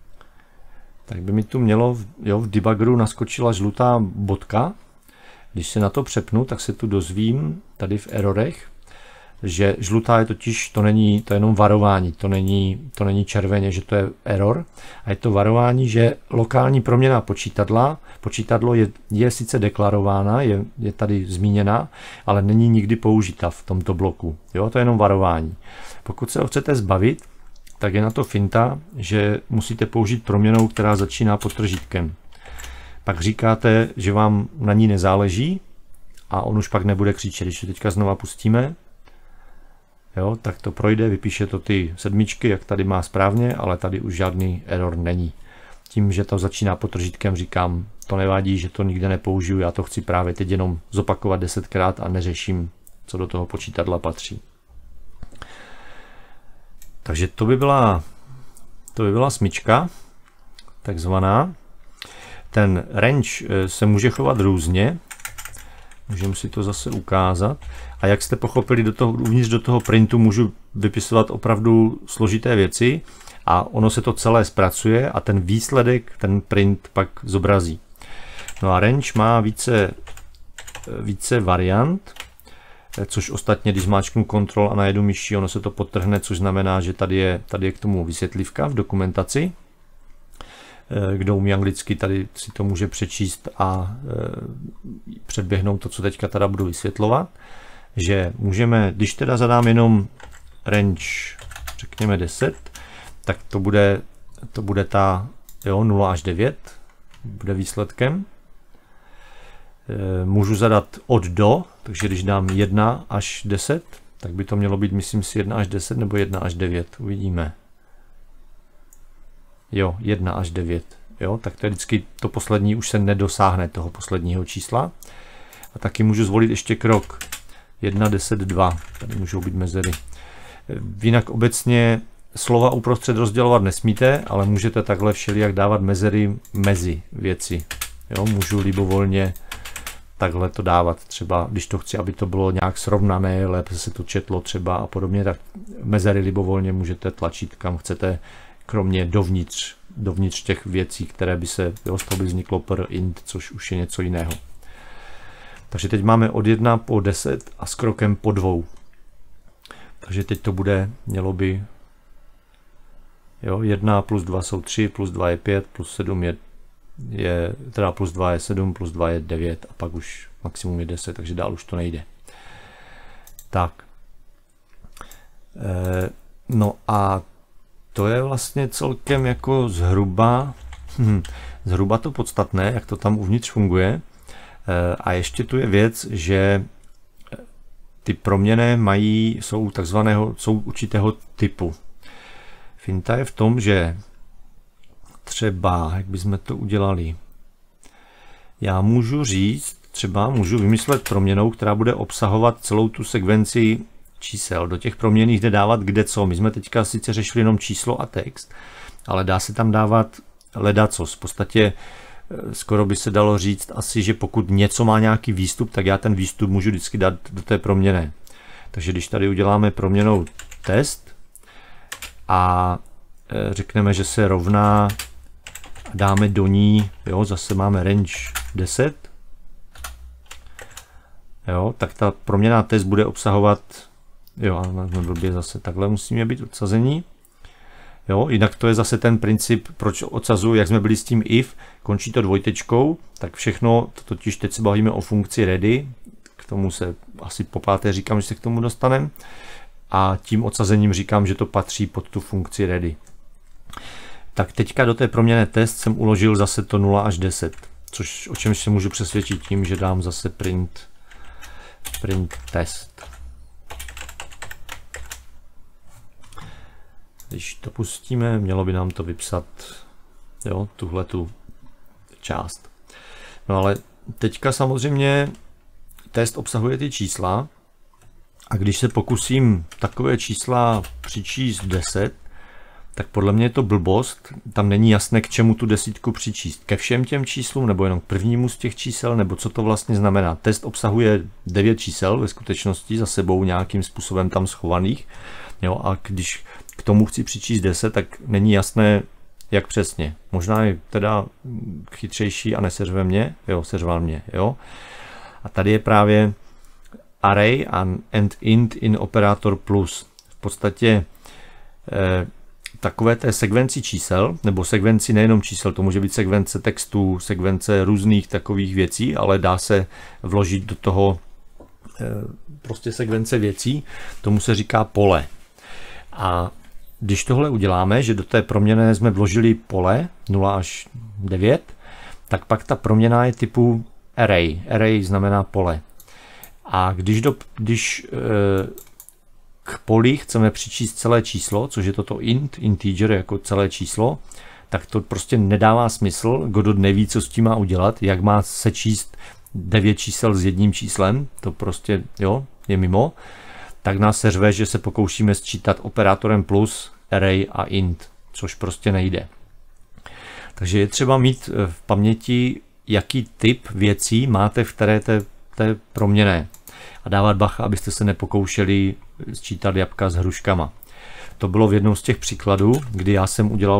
tak by mi tu mělo v debuggeru naskočila žlutá bodka. Když se na to přepnu, tak se tu dozvím tady v errorech, že žlutá je totiž, to je jenom varování, to není červeně, že to je error. A je to varování, že lokální proměna počítadlo je sice deklarována, je tady zmíněna, ale není nikdy použita v tomto bloku. Jo, to je jenom varování. Pokud se ho chcete zbavit, tak je na to finta, že musíte použít proměnou, která začíná podtržítkem. Pak říkáte, že vám na ní nezáleží a on už pak nebude křičet. Když to teďka znova pustíme, jo, tak to projde, vypíše to ty sedmičky, jak tady má správně, ale tady už žádný error není. Tím, že to začíná podtržítkem, říkám, to nevadí, že to nikde nepoužiju, já to chci právě teď jenom zopakovat 10krát a neřeším, co do toho počítadla patří. Takže to by byla smyčka, takzvaná. Ten range se může chovat různě, můžeme si to zase ukázat. A jak jste pochopili, uvnitř do toho printu můžu vypisovat opravdu složité věci a ono se to celé zpracuje a ten výsledek, ten print pak zobrazí. No a range má více variant, což ostatně, když zmáčknu Ctrl a najedu myší, ono se to podtrhne, což znamená, že tady je k tomu vysvětlivka v dokumentaci. Kdo umí anglicky, tady si to může přečíst a předběhnout to, co teďka teda budu vysvětlovat. Že můžeme, když teda zadám jenom range, řekněme 10, tak to bude ta 0 až 9, bude výsledkem. Můžu zadat od do, takže když dám 1 až 10, tak by to mělo být, myslím si, 1 až 10 nebo 1 až 9, uvidíme. Jo, 1 až 9, jo, tak to je vždycky to poslední, už se nedosáhne toho posledního čísla. A taky můžu zvolit ještě krok 1, 10, 2, tady můžou být mezery. Jinak obecně slova uprostřed rozdělovat nesmíte, ale můžete takhle všelijak dávat mezery mezi věci. Jo, můžu libovolně takhle to dávat, třeba když to chci, aby to bylo nějak srovnané, lépe se to četlo třeba a podobně, tak mezery libovolně můžete tlačit kam chcete, kromě dovnitř těch věcí, které by se, z toho by vzniklo per int, což už je něco jiného. Takže teď máme od 1 po 10 a s krokem po 2. Takže teď to mělo by 1 plus 2 jsou 3, plus 2 je 5, plus 7 teda plus 2 je 7, plus 2 je 9 a pak už maximum je 10, takže dál už to nejde. Tak. No a to je vlastně celkem jako zhruba to podstatné, jak to tam uvnitř funguje. A ještě tu je věc, že ty proměny jsou určitého typu. Finta je v tom, že třeba, jak bychom to udělali, já můžu říct, třeba můžu vymyslet proměnou, která bude obsahovat celou tu sekvenci čísel. Do těch proměnných jde dávat kde co. My jsme teďka sice řešili jenom číslo a text, ale dá se tam dávat ledacos. V podstatě skoro by se dalo říct asi, že pokud něco má nějaký výstup, tak já ten výstup můžu vždycky dát do té proměny. Takže když tady uděláme proměnou test a řekneme, že se rovná, dáme do ní, jo, zase máme range 10, jo, tak ta proměnná test bude obsahovat, jo, ale blbě zase takhle musíme být odsazení. Jo, jinak to je zase ten princip, proč odsazuju, jak jsme byli s tím if, končí to dvojtečkou, tak všechno, totiž teď se bavíme o funkci ready, k tomu se asi po páté říkám, že se k tomu dostaneme, a tím odsazením říkám, že to patří pod tu funkci ready. Tak teďka do té proměnné test jsem uložil zase to 0 až 10, což o čem se můžu přesvědčit tím, že dám zase print test. Když to pustíme, mělo by nám to vypsat, jo, tuhletu část. No ale teďka samozřejmě test obsahuje ty čísla a když se pokusím takové čísla přičíst 10, tak podle mě je to blbost, tam není jasné, k čemu tu desítku přičíst. Ke všem těm číslům, nebo jenom k prvnímu z těch čísel, nebo co to vlastně znamená. Test obsahuje 9 čísel ve skutečnosti za sebou nějakým způsobem tam schovaných, jo, a když k tomu chci přičíst 10, tak není jasné, jak přesně. Možná je teda chytřejší a neseřve mě, jo, seřval mě, jo. A tady je právě array and int in operator plus. V podstatě takové té sekvenci čísel, nebo sekvenci nejenom čísel, to může být sekvence textů, sekvence různých takových věcí, ale dá se vložit do toho prostě sekvence věcí, tomu se říká pole. A když tohle uděláme, že do té proměnné jsme vložili pole 0 až 9, tak pak ta proměnná je typu array. Array znamená pole. A když k poli chceme přičíst celé číslo, což je toto integer jako celé číslo, tak to prostě nedává smysl. Godot neví, co s tím má udělat, jak má sečíst 9 čísel s jedním číslem, to prostě, jo, je mimo. Tak nás se řve, že se pokoušíme sčítat operátorem plus, array a int, což prostě nejde. Takže je třeba mít v paměti, jaký typ věcí máte v které té proměnné. A dávat bacha, abyste se nepokoušeli sčítat jabka s hruškama. To bylo v jednom z těch příkladů, kdy já jsem udělal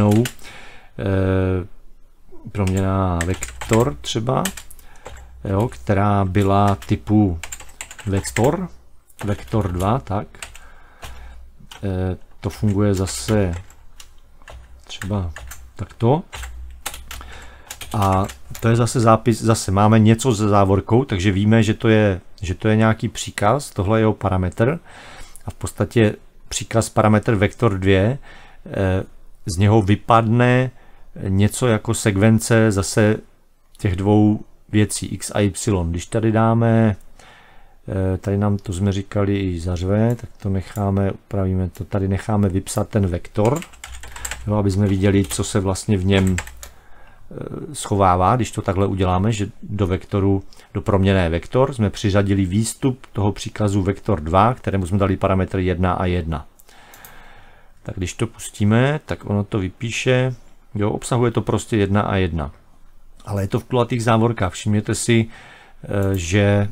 proměnná vektor třeba, jo, která byla typu vektor 2, tak. To funguje zase třeba takto. A to je zase zápis, zase máme něco se závorkou, takže víme, že to je nějaký příkaz, tohle je jeho parametr a v podstatě příkaz parametr vektor 2, z něho vypadne něco jako sekvence zase těch dvou věcí x a y. Když tady dáme, tady nám to jsme říkali i zařve, tak to necháme, upravíme to, tady necháme vypsat ten vektor, jo, aby jsme viděli, co se vlastně v něm schovává, když to takhle uděláme, že do vektoru, do proměnné vektor jsme přiřadili výstup toho příkazu vektor 2, kterému jsme dali parametr 1 a 1. Tak když to pustíme, tak ono to vypíše, jo, obsahuje to prostě 1 a 1. Ale je to v kulatých závorkách. Všimněte si, že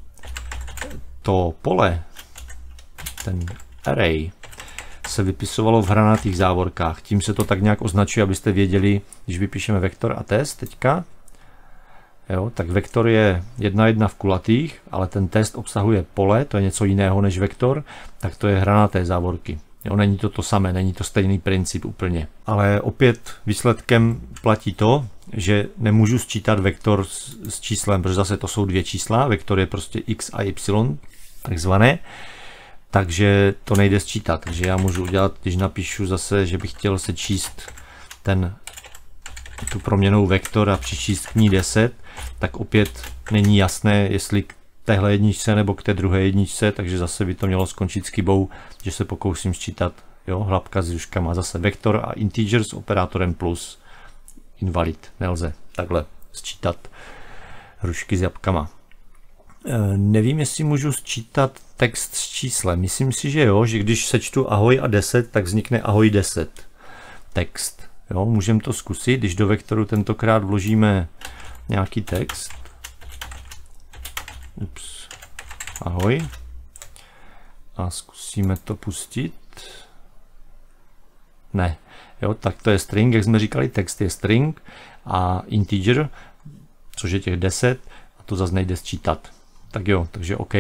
to pole, ten array, se vypisovalo v hranatých závorkách. Tím se to tak nějak označuje, abyste věděli, když vypíšeme vektor a test teďka, jo, tak vektor je 1,1 v kulatých, ale ten test obsahuje pole, to je něco jiného než vektor, tak to je hranaté závorky. Jo, není to to samé, není to stejný princip úplně. Ale opět výsledkem platí to, že nemůžu sčítat vektor s číslem, protože zase to jsou dvě čísla, vektor je prostě x a y, takzvané, takže to nejde sčítat. Takže já můžu udělat, když napíšu zase, že bych chtěl sečíst tu proměnnou vektor a přičíst k ní 10, tak opět není jasné, jestli k téhle jedničce nebo k té druhé jedničce, takže zase by to mělo skončit s chybou, že se pokusím sčítat, jo, hlapka s hruškama. Zase vektor a integer s operátorem plus, invalid, nelze takhle sčítat hrušky s jabkama. Nevím, jestli můžu sčítat text s číslem. Myslím si, že jo, že když sečtu ahoj a 10, tak vznikne ahoj 10 text. Jo, můžeme to zkusit, když do vektoru tentokrát vložíme nějaký text. Ups. Ahoj. A zkusíme to pustit. Ne. Jo, tak to je string, jak jsme říkali, text je string a integer, což je těch 10, a to zase nejde sčítat. Tak jo, takže OK.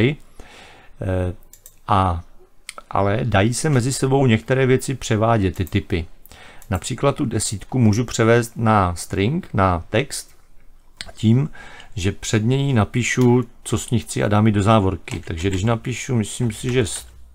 Ale dají se mezi sebou některé věci převádět, ty typy. Například tu 10 můžu převést na string, na text, tím, že před něj napíšu, co s ní chci a dám ji do závorky. Takže když napíšu, myslím si, že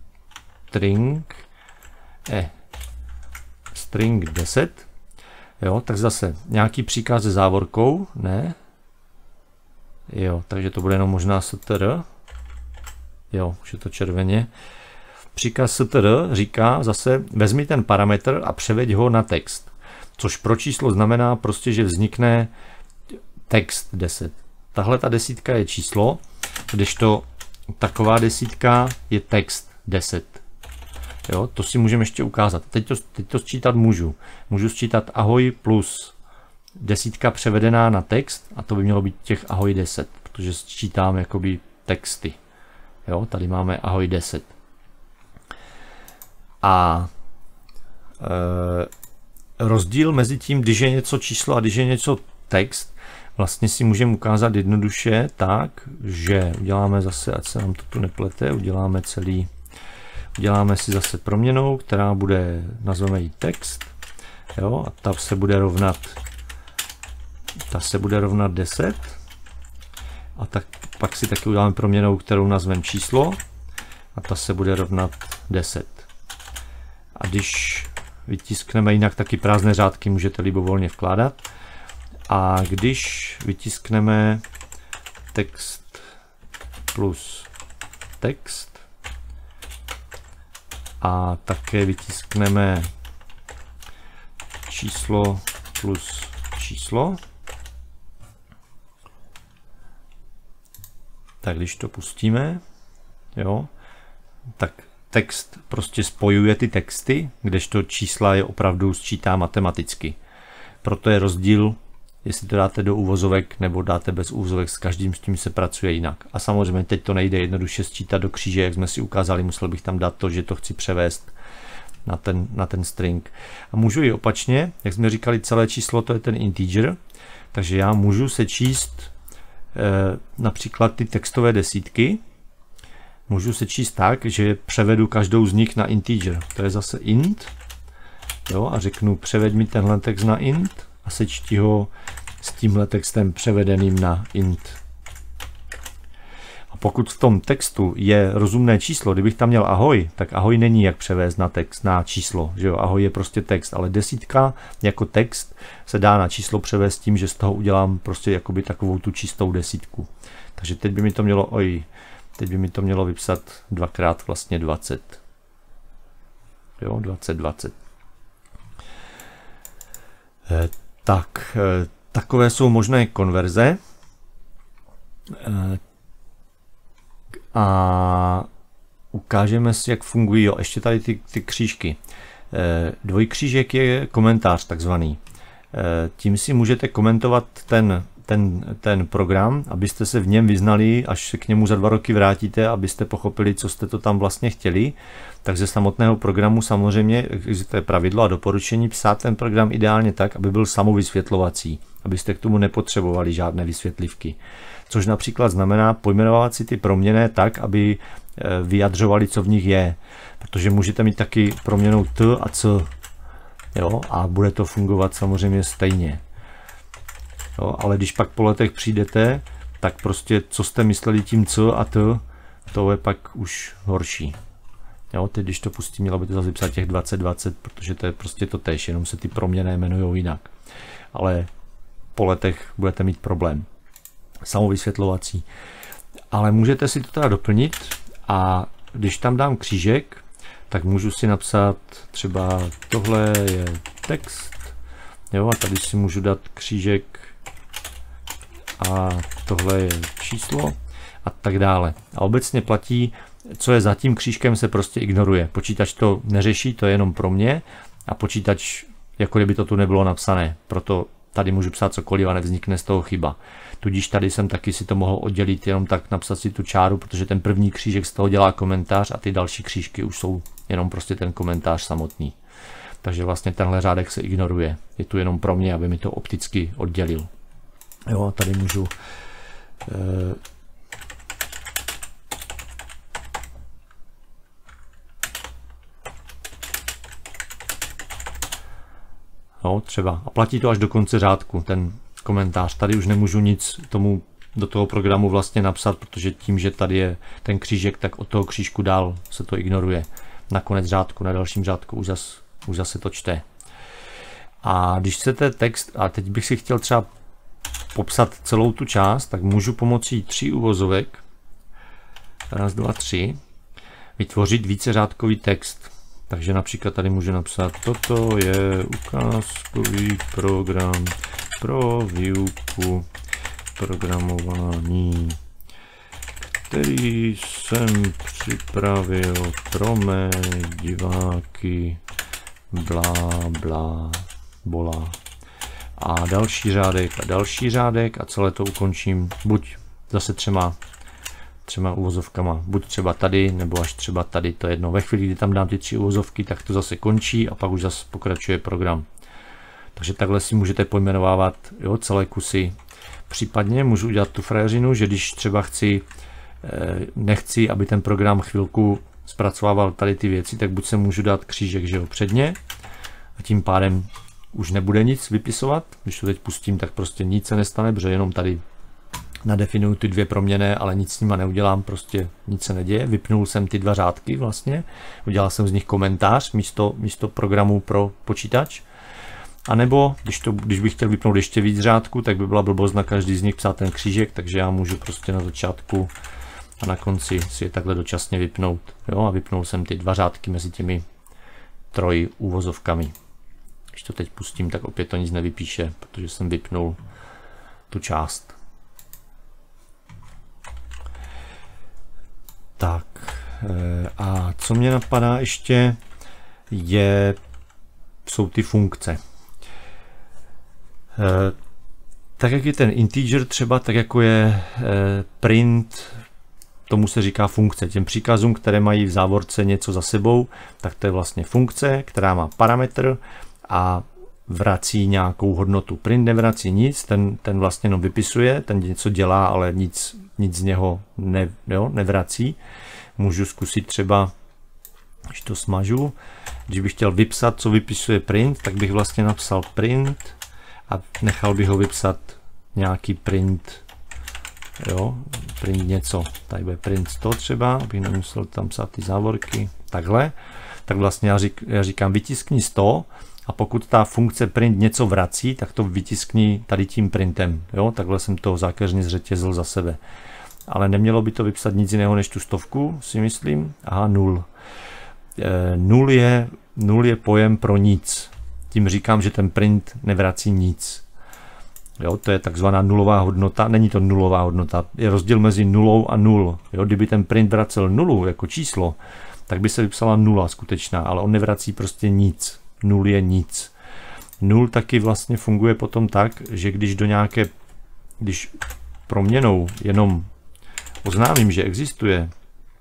string 10, jo, tak zase nějaký příkaz se závorkou, ne, jo, takže to bude jenom možná str, jo, už je to červeně. Příkaz str říká zase, vezmi ten parametr a převeď ho na text, což pro číslo znamená prostě, že vznikne text 10. Tahle ta desítka je číslo, kdežto taková desítka je text 10. Jo, to si můžeme ještě ukázat. Teď to sčítat můžu. Můžu sčítat ahoj plus desítka převedená na text a to by mělo být těch ahoj 10, protože sčítám jakoby texty. Jo, tady máme ahoj 10. A rozdíl mezi tím, když je něco číslo a když je něco text, vlastně si můžeme ukázat jednoduše tak, že uděláme zase, ať se nám to tu neplete, uděláme si zase proměnou, která bude, nazveme ji text, jo, a ta se bude rovnat 10. A tak pak si taky uděláme proměnou, kterou nazveme číslo, a ta se bude rovnat 10. A když vytiskneme, jinak taky prázdné řádky můžete libovolně vkládat. A když vytiskneme text plus text a také vytiskneme číslo plus číslo, tak když to pustíme, jo, tak text prostě spojuje ty texty, kdežto čísla je opravdu sčítá matematicky. Proto je rozdíl, jestli to dáte do uvozovek nebo dáte bez uvozovek, s každým s tím se pracuje jinak. A samozřejmě teď to nejde jednoduše sčítat do kříže, jak jsme si ukázali, musel bych tam dát to, že to chci převést na ten string. A můžu i opačně, jak jsme říkali, celé číslo to je ten integer, takže já můžu sečíst například ty textové desítky, můžu sečíst tak, že převedu každou z nich na integer. To je zase int, jo, a řeknu převeď mi tenhle text na int a sečti ho s tímhle textem převedeným na int. A pokud v tom textu je rozumné číslo, kdybych tam měl ahoj, tak ahoj není jak převést na text, na číslo, že jo, ahoj je prostě text, ale desítka jako text se dá na číslo převést tím, že z toho udělám prostě jakoby takovou tu čistou desítku. Takže teď by mi to mělo vypsat dvakrát vlastně 20. Jo, 20. Tak, takové jsou možné konverze. A ukážeme si, jak fungují. Jo, ještě tady ty křížky. Dvojkřížek je komentář takzvaný. Tím si můžete komentovat ten program, abyste se v něm vyznali, až se k němu za 2 roky vrátíte, abyste pochopili, co jste to tam vlastně chtěli. Tak ze samotného programu samozřejmě existuje pravidlo a doporučení psát ten program ideálně tak, aby byl samovysvětlovací, abyste k tomu nepotřebovali žádné vysvětlivky. Což například znamená pojmenovat si ty proměnné tak, aby vyjadřovali, co v nich je. Protože můžete mít taky proměnou t a c, jo, a bude to fungovat samozřejmě stejně. Jo, ale když pak po letech přijdete, tak prostě co jste mysleli tím c a t, to je pak už horší. Jo, teď když to pustím, mělo by to zase vypsat těch 20, protože to je prostě to též, jenom se ty proměnné jmenují jinak. Ale po letech budete mít problém. Samovysvětlovací. Ale můžete si to teda doplnit a když tam dám křížek, tak můžu si napsat třeba tohle je text, jo, a tady si můžu dát křížek a tohle je číslo a tak dále. A obecně platí, co je za tím křížkem, se prostě ignoruje. Počítač to neřeší, to je jenom pro mě a počítač, jako kdyby to tu nebylo napsané. Proto tady můžu psát cokoliv a nevznikne z toho chyba. Tudíž tady jsem taky si to mohl oddělit jenom tak, napsat si tu čáru, protože ten první křížek z toho dělá komentář a ty další křížky už jsou jenom prostě ten komentář samotný. takže vlastně tenhle řádek se ignoruje. Je tu jenom pro mě, aby mi to opticky oddělil. Jo, tady můžu no, třeba. A platí to až do konce řádku, ten komentář. Tady už nemůžu nic do toho programu vlastně napsat, protože tím, že tady je ten křížek, tak od toho křížku dál se to ignoruje. Na konec řádku, na dalším řádku už zase to čte. A když chcete text, a teď bych si chtěl třeba popsat celou tu část, tak můžu pomocí 3 uvozovek, 1, 2, 3, vytvořit víceřádkový text. Takže například tady můžu napsat, toto je ukázkový program pro výuku programování, který jsem připravil pro mé diváky, blá, blá, bola. A další řádek a celé to ukončím buď zase třema uvozovkama, buď třeba tady, nebo až třeba tady, to je jedno. Ve chvíli, kdy tam dám ty 3 uvozovky, tak to zase končí a pak už zase pokračuje program. Takže takhle si můžete pojmenovávat, jo, celé kusy. Případně můžu udělat tu frajeřinu, že když třeba nechci, aby ten program chvilku zpracovával tady ty věci, tak buď se můžu dát křížek, že jo, předně, a tím pádem už nebude nic vypisovat. Když to teď pustím, tak prostě nic se nestane, protože jenom tady nadefinuju ty 2 proměnné, ale nic s nima neudělám, prostě nic se neděje. Vypnul jsem ty 2 řádky vlastně, udělal jsem z nich komentář místo programu pro počítač. A nebo když bych chtěl vypnout ještě víc řádků, tak by byla blbost na každý z nich psát ten křížek, takže já můžu prostě na začátku a na konci si je takhle dočasně vypnout. Jo, a vypnul jsem ty 2 řádky mezi těmi 3 uvozovkami. Když to teď pustím, tak opět to nic nevypíše, protože jsem vypnul tu část. Tak a co mě napadá ještě jsou ty funkce. Tak jak je ten integer třeba, tak jako je print, tomu se říká funkce. Těm příkazům, které mají v závorce něco za sebou, tak to je vlastně funkce, která má parametr a vrací nějakou hodnotu. Print nevrací nic, ten vlastně jenom vypisuje, ten něco dělá, ale nic z něho nevrací. Můžu zkusit třeba, když to smažu, když bych chtěl vypsat, co vypisuje print, tak bych vlastně napsal print a nechal bych ho vypsat nějaký print, jo, print něco, tady bude print 100 třeba, abych nemusel tam psát ty závorky, takhle, tak vlastně já říkám vytiskni 100 a pokud ta funkce print něco vrací, tak to vytiskni tady tím printem, jo, takhle jsem to zákeřně zřetězil za sebe. Ale nemělo by to vypsat nic jiného než tu 100, si myslím. Aha, 0. 0 je pojem pro nic. Tím říkám, že ten print nevrací nic. Jo, to je takzvaná nulová hodnota. Není to nulová hodnota. Je rozdíl mezi nulou a nul. Jo, kdyby ten print vracel nulu jako číslo, tak by se vypsala nula skutečná, ale on nevrací prostě nic. 0 je nic. 0 taky vlastně funguje potom tak, že když proměnou jenom oznámím, že existuje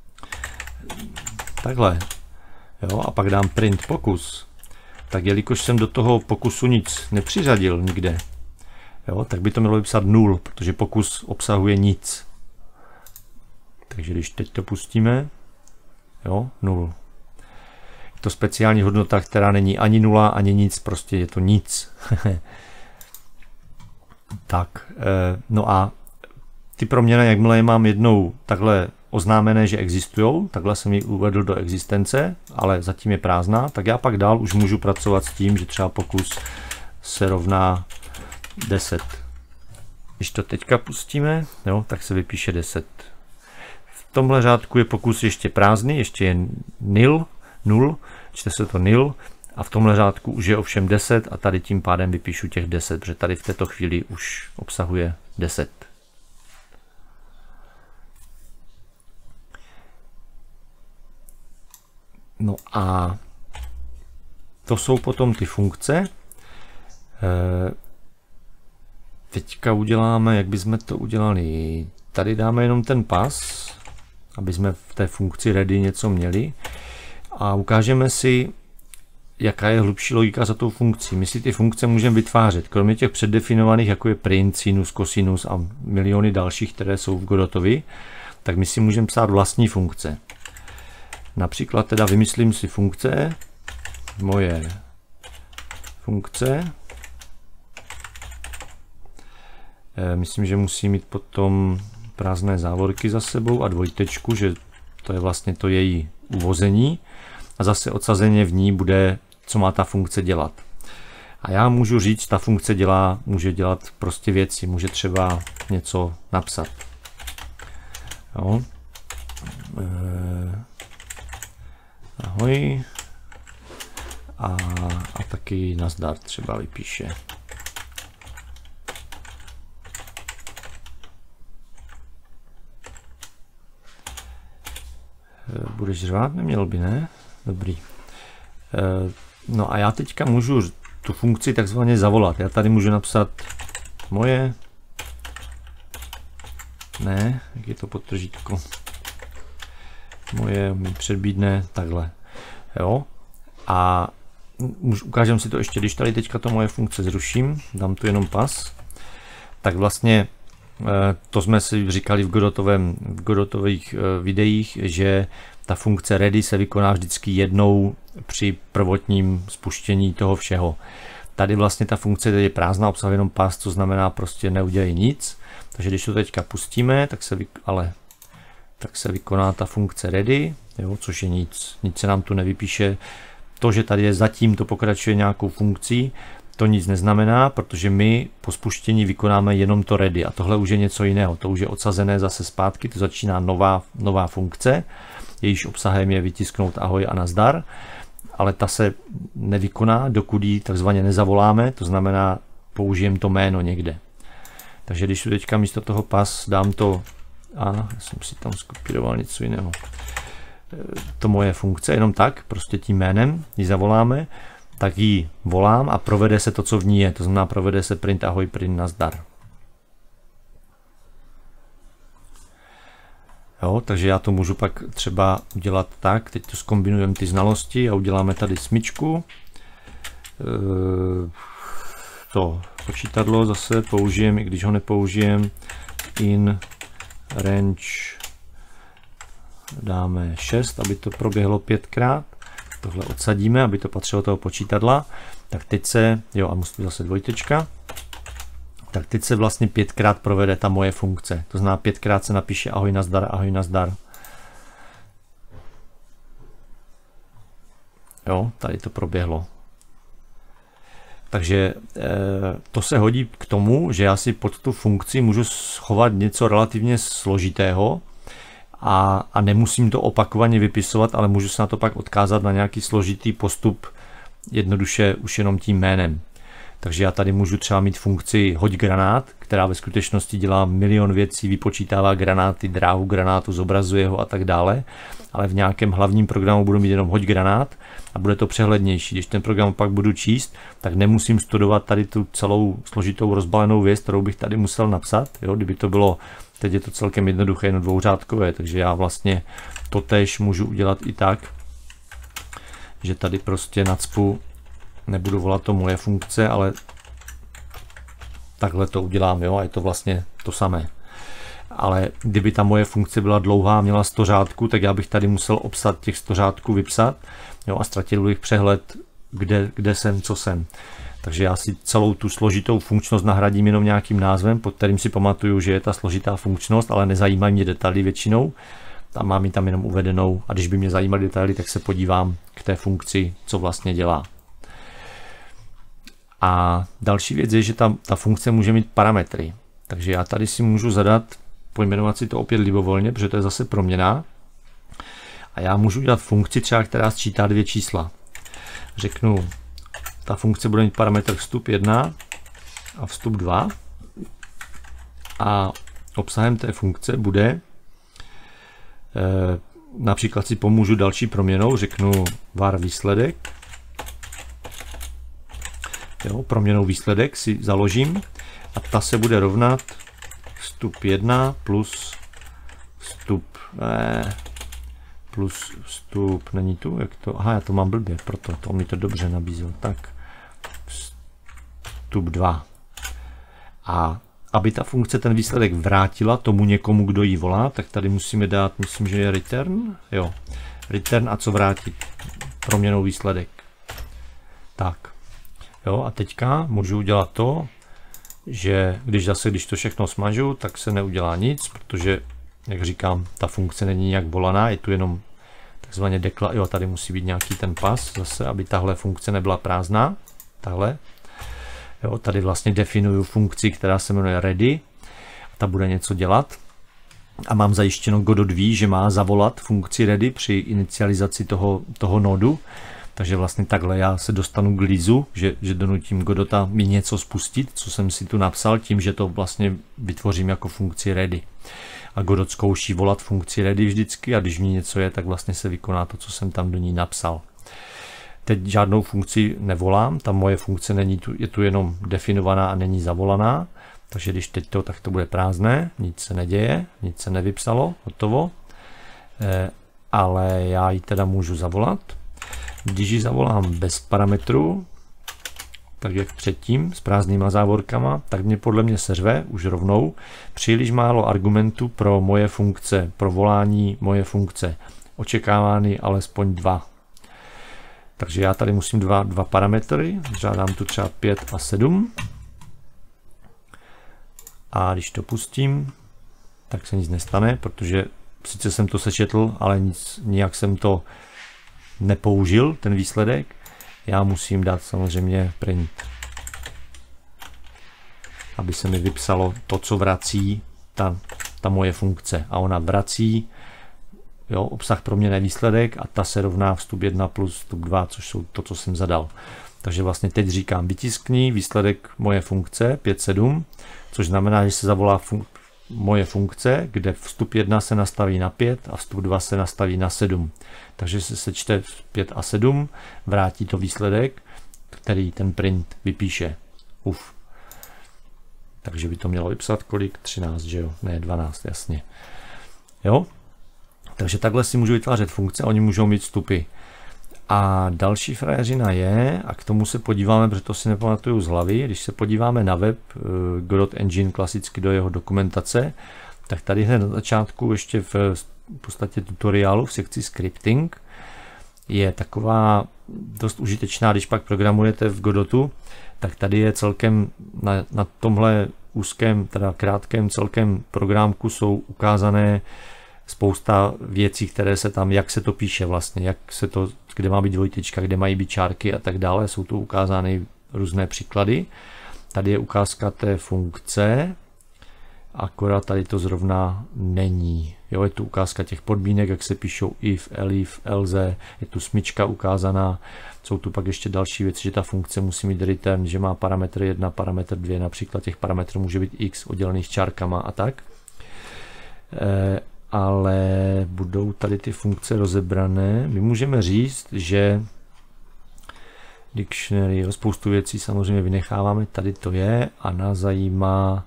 takhle, jo, a pak dám print pokus, tak jelikož jsem do toho pokusu nic nepřiřadil nikde, jo, tak by to mělo vypsat 0, protože pokus obsahuje nic. Takže když teď to pustíme, jo, 0. Je to speciální hodnota, která není ani 0, ani nic, prostě je to nic. Tak, no a ty proměny, jakmile je mám jednou takhle oznámené, že existují, takhle jsem ji uvedl do existence, ale zatím je prázdná, tak já pak dál už můžu pracovat s tím, že třeba pokus se rovná 10. Když to teďka pustíme, jo, tak se vypíše 10. V tomhle řádku je pokus ještě prázdný, ještě je nil, čte se to nil, a v tomhle řádku už je ovšem 10 a tady tím pádem vypíšu těch 10, protože tady v této chvíli už obsahuje 10. No a to jsou potom ty funkce. Teďka uděláme, jak bychom to udělali. Tady dáme jenom ten pas, aby jsme v té funkci ready něco měli. A ukážeme si, jaká je hlubší logika za tou funkcí. My si ty funkce můžeme vytvářet, kromě těch předdefinovaných, jako je print, sinus, cosinus a miliony dalších, které jsou v Godotovi, tak my si můžeme psát vlastní funkce. Například teda vymyslím si funkce, moje funkce. Myslím, že musí mít potom prázdné závorky za sebou a dvojtečku, že to je vlastně to její uvození. A zase odsazeně v ní bude, co má ta funkce dělat. A já můžu říct, ta funkce může dělat prostě věci, může třeba něco napsat. Jo. Ahoj. A taky nazdar třeba vypíše. Budeš řvát? Neměl by, ne? Dobrý. No a já teďka můžu tu funkci takzvaně zavolat. Já tady můžu napsat moje, ne, jak je to podtržítko, moje mi předbídne takhle. Jo. A ukážem si to ještě, když tady teďka to moje funkce zruším, dám tu jenom pas, tak vlastně to jsme si říkali v Godotových videích, že ta funkce ready se vykoná vždycky jednou při prvotním spuštění toho všeho. Tady vlastně ta funkce je prázdná, obsahuje jenom pas, co znamená prostě neudělej nic. Takže když to teďka pustíme, tak se vykoná ta funkce ready, jo, což je nic se nám tu nevypíše. To, že tady je zatím to pokračuje nějakou funkcí, to nic neznamená, protože my po spuštění vykonáme jenom to ready a tohle už je něco jiného. To už je odsazené zase zpátky, to začíná nová funkce, jejíž obsahem je vytisknout ahoj a nazdar, ale ta se nevykoná, dokud ji takzvaně nezavoláme, to znamená použijeme to jméno někde. Takže když tu teďka místo toho pas dám to, já jsem si tam skopíroval něco jiného, to moje funkce, jenom tak, prostě tím jménem ji zavoláme, tak ji volám a provede se to, co v ní je. To znamená, provede se print ahoj, print nazdar. Jo, takže já to můžu pak třeba udělat tak, teď to zkombinujeme ty znalosti a uděláme tady smyčku. To počítadlo zase použijem, i když ho nepoužijem, in range dáme 6, aby to proběhlo 5krát. Tohle odsadíme, aby to patřilo toho počítadla. Tak teď se, jo, a musí zase dvojtečka. Tak teď se vlastně 5krát provede ta moje funkce. To znamená 5krát se napíše ahoj nazdar, ahoj nazdar. Jo, tady to proběhlo. Takže to se hodí k tomu, že já si pod tu funkci můžu schovat něco relativně složitého a nemusím to opakovaně vypisovat, ale můžu se na to pak odkázat na nějaký složitý postup jednoduše už jenom tím jménem. Takže já tady můžu třeba mít funkci hoď granát, která ve skutečnosti dělá milion věcí, vypočítává granáty, dráhu granátu, zobrazuje ho a tak dále, ale v nějakém hlavním programu budu mít jenom hoď granát a bude to přehlednější. Když ten program pak budu číst, tak nemusím studovat tady tu celou složitou rozbalenou věc, kterou bych tady musel napsat. Jo? Kdyby to bylo, teď je to celkem jednoduché, jenom dvouřádkové, takže já vlastně totéž můžu udělat i tak, že tady prostě nacpu, nebudu volat to moje funkce, ale takhle to udělám, jo, a je to vlastně to samé. Ale kdyby ta moje funkce byla dlouhá a měla 100 řádků, tak já bych tady musel obsat těch 100 řádků vypsat, jo, a ztratil bych přehled, kde jsem, co jsem. Takže já si celou tu složitou funkčnost nahradím jenom nějakým názvem, pod kterým si pamatuju, že je ta složitá funkčnost, ale nezajímají mě detaily většinou. A mám ji tam jenom uvedenou a když by mě zajímaly detaily, tak se podívám k té funkci, co vlastně dělá. A další věc je, že ta funkce může mít parametry. Takže já tady si můžu zadat, pojmenovat si to opět libovolně, protože to je zase proměna. A já můžu udělat funkci třeba, která sčítá 2 čísla. Řeknu, ta funkce bude mít parametr vstup 1 a vstup 2. A obsahem té funkce bude, například si pomůžu další proměnou, řeknu var výsledek. Jo, proměnou výsledek si založím a ta se bude rovnat vstup 1 plus vstup plus vstup, není tu, jak to, aha, já to mám blbě, proto to mi to dobře nabízel, tak vstup 2. A aby ta funkce ten výsledek vrátila tomu někomu, kdo ji volá, tak tady musíme dát, myslím, že je return, jo, return a co vrátit, proměnou výsledek. Tak, jo, a teďka můžu udělat to, že když to všechno smažu, tak se neudělá nic, protože, jak říkám, ta funkce není nějak volaná, je tu jenom takzvaně jo, tady musí být nějaký ten pas zase, aby tahle funkce nebyla prázdná, tahle. Jo, tady vlastně definuju funkci, která se jmenuje ready, a ta bude něco dělat. A mám zajištěno Godot ví, že má zavolat funkci ready při inicializaci toho nodu. Takže vlastně takhle já se dostanu k Lizu, že donutím Godota mi něco spustit, co jsem si tu napsal, tím, že to vlastně vytvořím jako funkci ready. A Godot zkouší volat funkci ready vždycky a když mi něco je, tak vlastně se vykoná to, co jsem tam do ní napsal. Teď žádnou funkci nevolám, ta moje funkce je tu jenom definovaná a není zavolaná, takže když teď tak to bude prázdné, nic se neděje, nic se nevypsalo, hotovo, ale já ji teda můžu zavolat. Když ji zavolám bez parametru, tak jak předtím, s prázdnýma závorkama, tak mě podle mě seřve už rovnou příliš málo argumentů pro moje funkce, pro volání moje funkce. Očekávány alespoň 2. Takže já tady musím dva parametry, dám tu třeba 5 a 7. A když to pustím, tak se nic nestane, protože sice jsem to sečetl, ale nijak jsem to nepoužil, ten výsledek. Já musím dát samozřejmě print, aby se mi vypsalo to, co vrací ta moje funkce. A ona vrací, jo, obsah proměnný výsledek a ta se rovná vstup 1 plus vstup 2, což jsou to, co jsem zadal. Takže vlastně teď říkám vytiskni výsledek moje funkce 5,7, což znamená, že se zavolá moje funkce, kde vstup 1 se nastaví na 5 a vstup 2 se nastaví na 7. Takže se sečte 5 a 7, vrátí to výsledek, který ten print vypíše. Takže by to mělo vypsat kolik? 13, že jo? Ne, 12, jasně. Jo? Takže takhle si můžu vytvářet funkce, oni můžou mít vstupy. A další frajeřina je, a k tomu se podíváme, protože to si nepamatuju z hlavy, když se podíváme na web Godot Engine klasicky do jeho dokumentace, tak tady hned na začátku ještě v podstatě tutoriálu v sekci scripting je taková dost užitečná, když pak programujete v Godotu, tak tady je celkem na tomhle úzkém, teda krátkém celkem programku jsou ukázané spousta věcí, které se tam, jak se to píše vlastně, jak se to, kde má být dvojtečka, kde mají být čárky a tak dále, jsou tu ukázány různé příklady. Tady je ukázka té funkce, akorát tady to zrovna není. Jo, je tu ukázka těch podmínek, jak se píšou if, elif, else, je tu smyčka ukázaná, jsou tu pak ještě další věci, že ta funkce musí mít return, že má parametr 1, parametr 2, například těch parametrů může být x oddělených čárkama a tak. Ale budou tady ty funkce rozebrané. My můžeme říct, že dictionary, spoustu věcí samozřejmě vynecháváme, tady to je a nás zajímá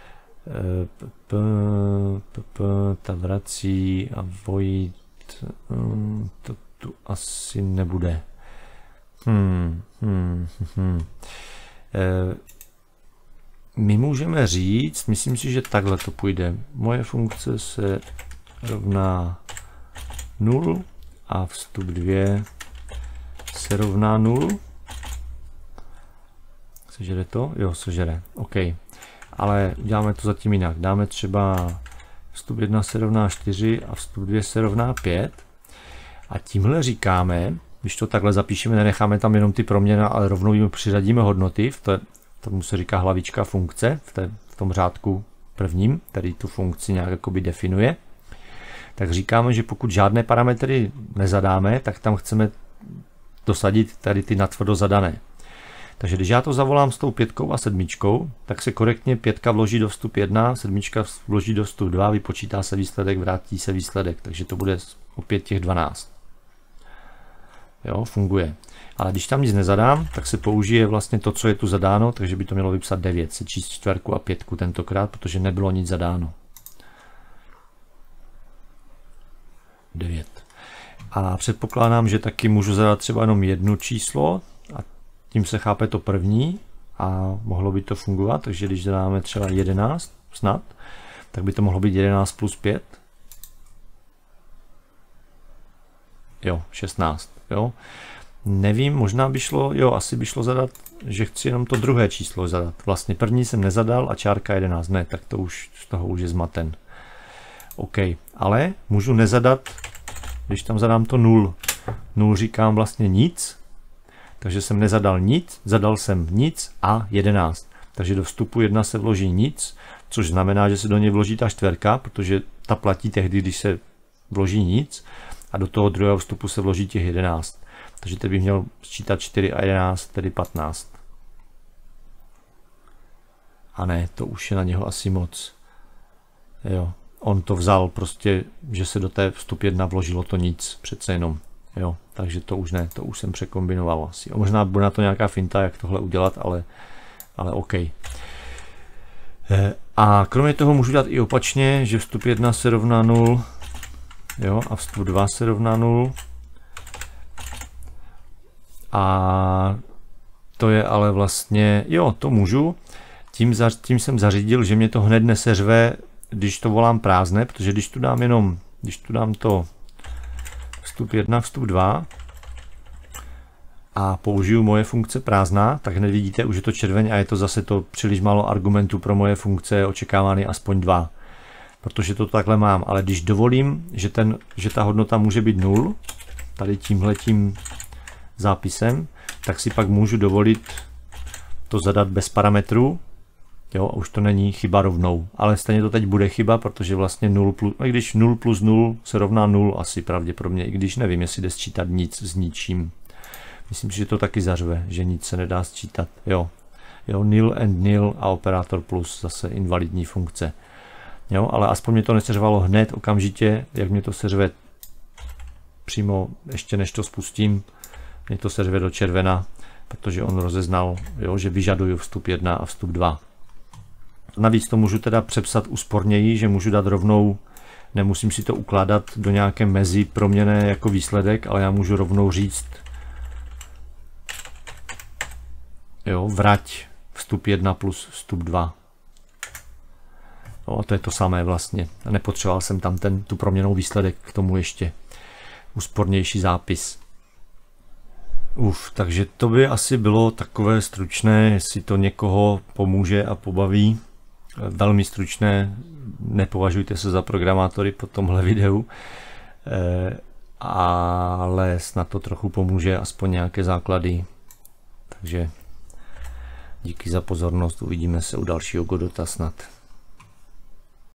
ta vrací a void, to tu asi nebude. My můžeme říct, myslím si, že takhle to půjde. Moje funkce se rovná 0 a vstup 2 se rovná 0. Sežere to? Jo, sežere. OK. Ale uděláme to zatím jinak. Dáme třeba vstup 1 se rovná 4 a vstup 2 se rovná 5. A tímhle říkáme, když to takhle zapíšeme, nenecháme tam jenom ty proměny, ale rovnou jim přiřadíme hodnoty, tomu se říká hlavička funkce, v tom řádku prvním, který tu funkci nějak jakoby definuje, tak říkáme, že pokud žádné parametry nezadáme, tak tam chceme dosadit tady ty natvrdo zadané. Takže když já to zavolám s tou 5 a 7, tak se korektně 5 vloží do vstup 1, 7 vloží do vstup 2, vypočítá se výsledek, vrátí se výsledek, takže to bude opět těch 12. Jo, funguje. Ale když tam nic nezadám, tak se použije vlastně to, co je tu zadáno, takže by to mělo vypsat 9, se číst 4 a 5 tentokrát, protože nebylo nic zadáno. 9. A předpokládám, že taky můžu zadat třeba jenom jedno číslo a tím se chápe to první a mohlo by to fungovat, takže když zadáme třeba 11 snad, tak by to mohlo být 11 plus 5. Jo, 16, jo. Nevím, možná by šlo, jo, asi by šlo zadat, že chci jenom to druhé číslo zadat. Vlastně první jsem nezadal a čárka 11, ne, tak to už z toho už je zmaten. OK, ale můžu nezadat, když tam zadám to 0. 0 říkám vlastně nic, takže jsem nezadal nic, zadal jsem nic a 11. Takže do vstupu 1 se vloží nic, což znamená, že se do něj vloží ta čtverka, protože ta platí tehdy, když se vloží nic, a do toho druhého vstupu se vloží těch 11. Takže teď bych měl sčítat 4 a 11, tedy 15. A ne, to už je na něho asi moc. Jo, on to vzal prostě, že se do té vstup 1 vložilo to nic, přece jenom. Jo, takže to už ne, to už jsem překombinoval asi. Možná bude na to nějaká finta, jak tohle udělat, ale OK. A kromě toho můžu dát i opačně, že vstup 1 se rovná 0, jo, a vstup 2 se rovná 0. A to je ale vlastně, jo, to můžu. Tím jsem zařídil, že mě to hned neseřve, když to volám prázdné, protože když tu dám to vstup 1, vstup 2 a použiju moje funkce prázdná, tak hned vidíte, už je to červeň a je to zase to příliš málo argumentů pro moje funkce, očekávány aspoň 2. Protože to takhle mám, ale když dovolím, že ta hodnota může být 0, tady tímhletím zápisem, tak si pak můžu dovolit to zadat bez parametrů. Jo, a už to není chyba rovnou, ale stejně to teď bude chyba, protože vlastně 0 plus, i když 0 plus 0 se rovná 0 asi pravděpodobně, i když nevím, jestli jde sčítat nic s ničím. Myslím si, že to taky zařve, že nic se nedá sčítat. Jo, nil and nil a operátor plus, zase invalidní funkce. Jo, ale aspoň mě to neseřvalo hned, okamžitě, jak mě to seřve přímo, ještě než to spustím, mě to seřve do červena, protože on rozeznal, jo, že vyžaduju vstup 1 a vstup 2. Navíc to můžu teda přepsat úsporněji, že můžu dát rovnou, nemusím si to ukládat do nějaké mezi proměnné jako výsledek, ale já můžu rovnou říct, jo, vrať vstup 1 plus vstup 2. No, a to je to samé vlastně. A nepotřeboval jsem tam tu proměnnou výsledek, k tomu ještě úspornější zápis. Takže to by asi bylo takové stručné, jestli to někoho pomůže a pobaví. Velmi stručné, nepovažujte se za programátory po tomhle videu, ale snad to trochu pomůže, aspoň nějaké základy. Takže díky za pozornost, uvidíme se u dalšího Godota snad.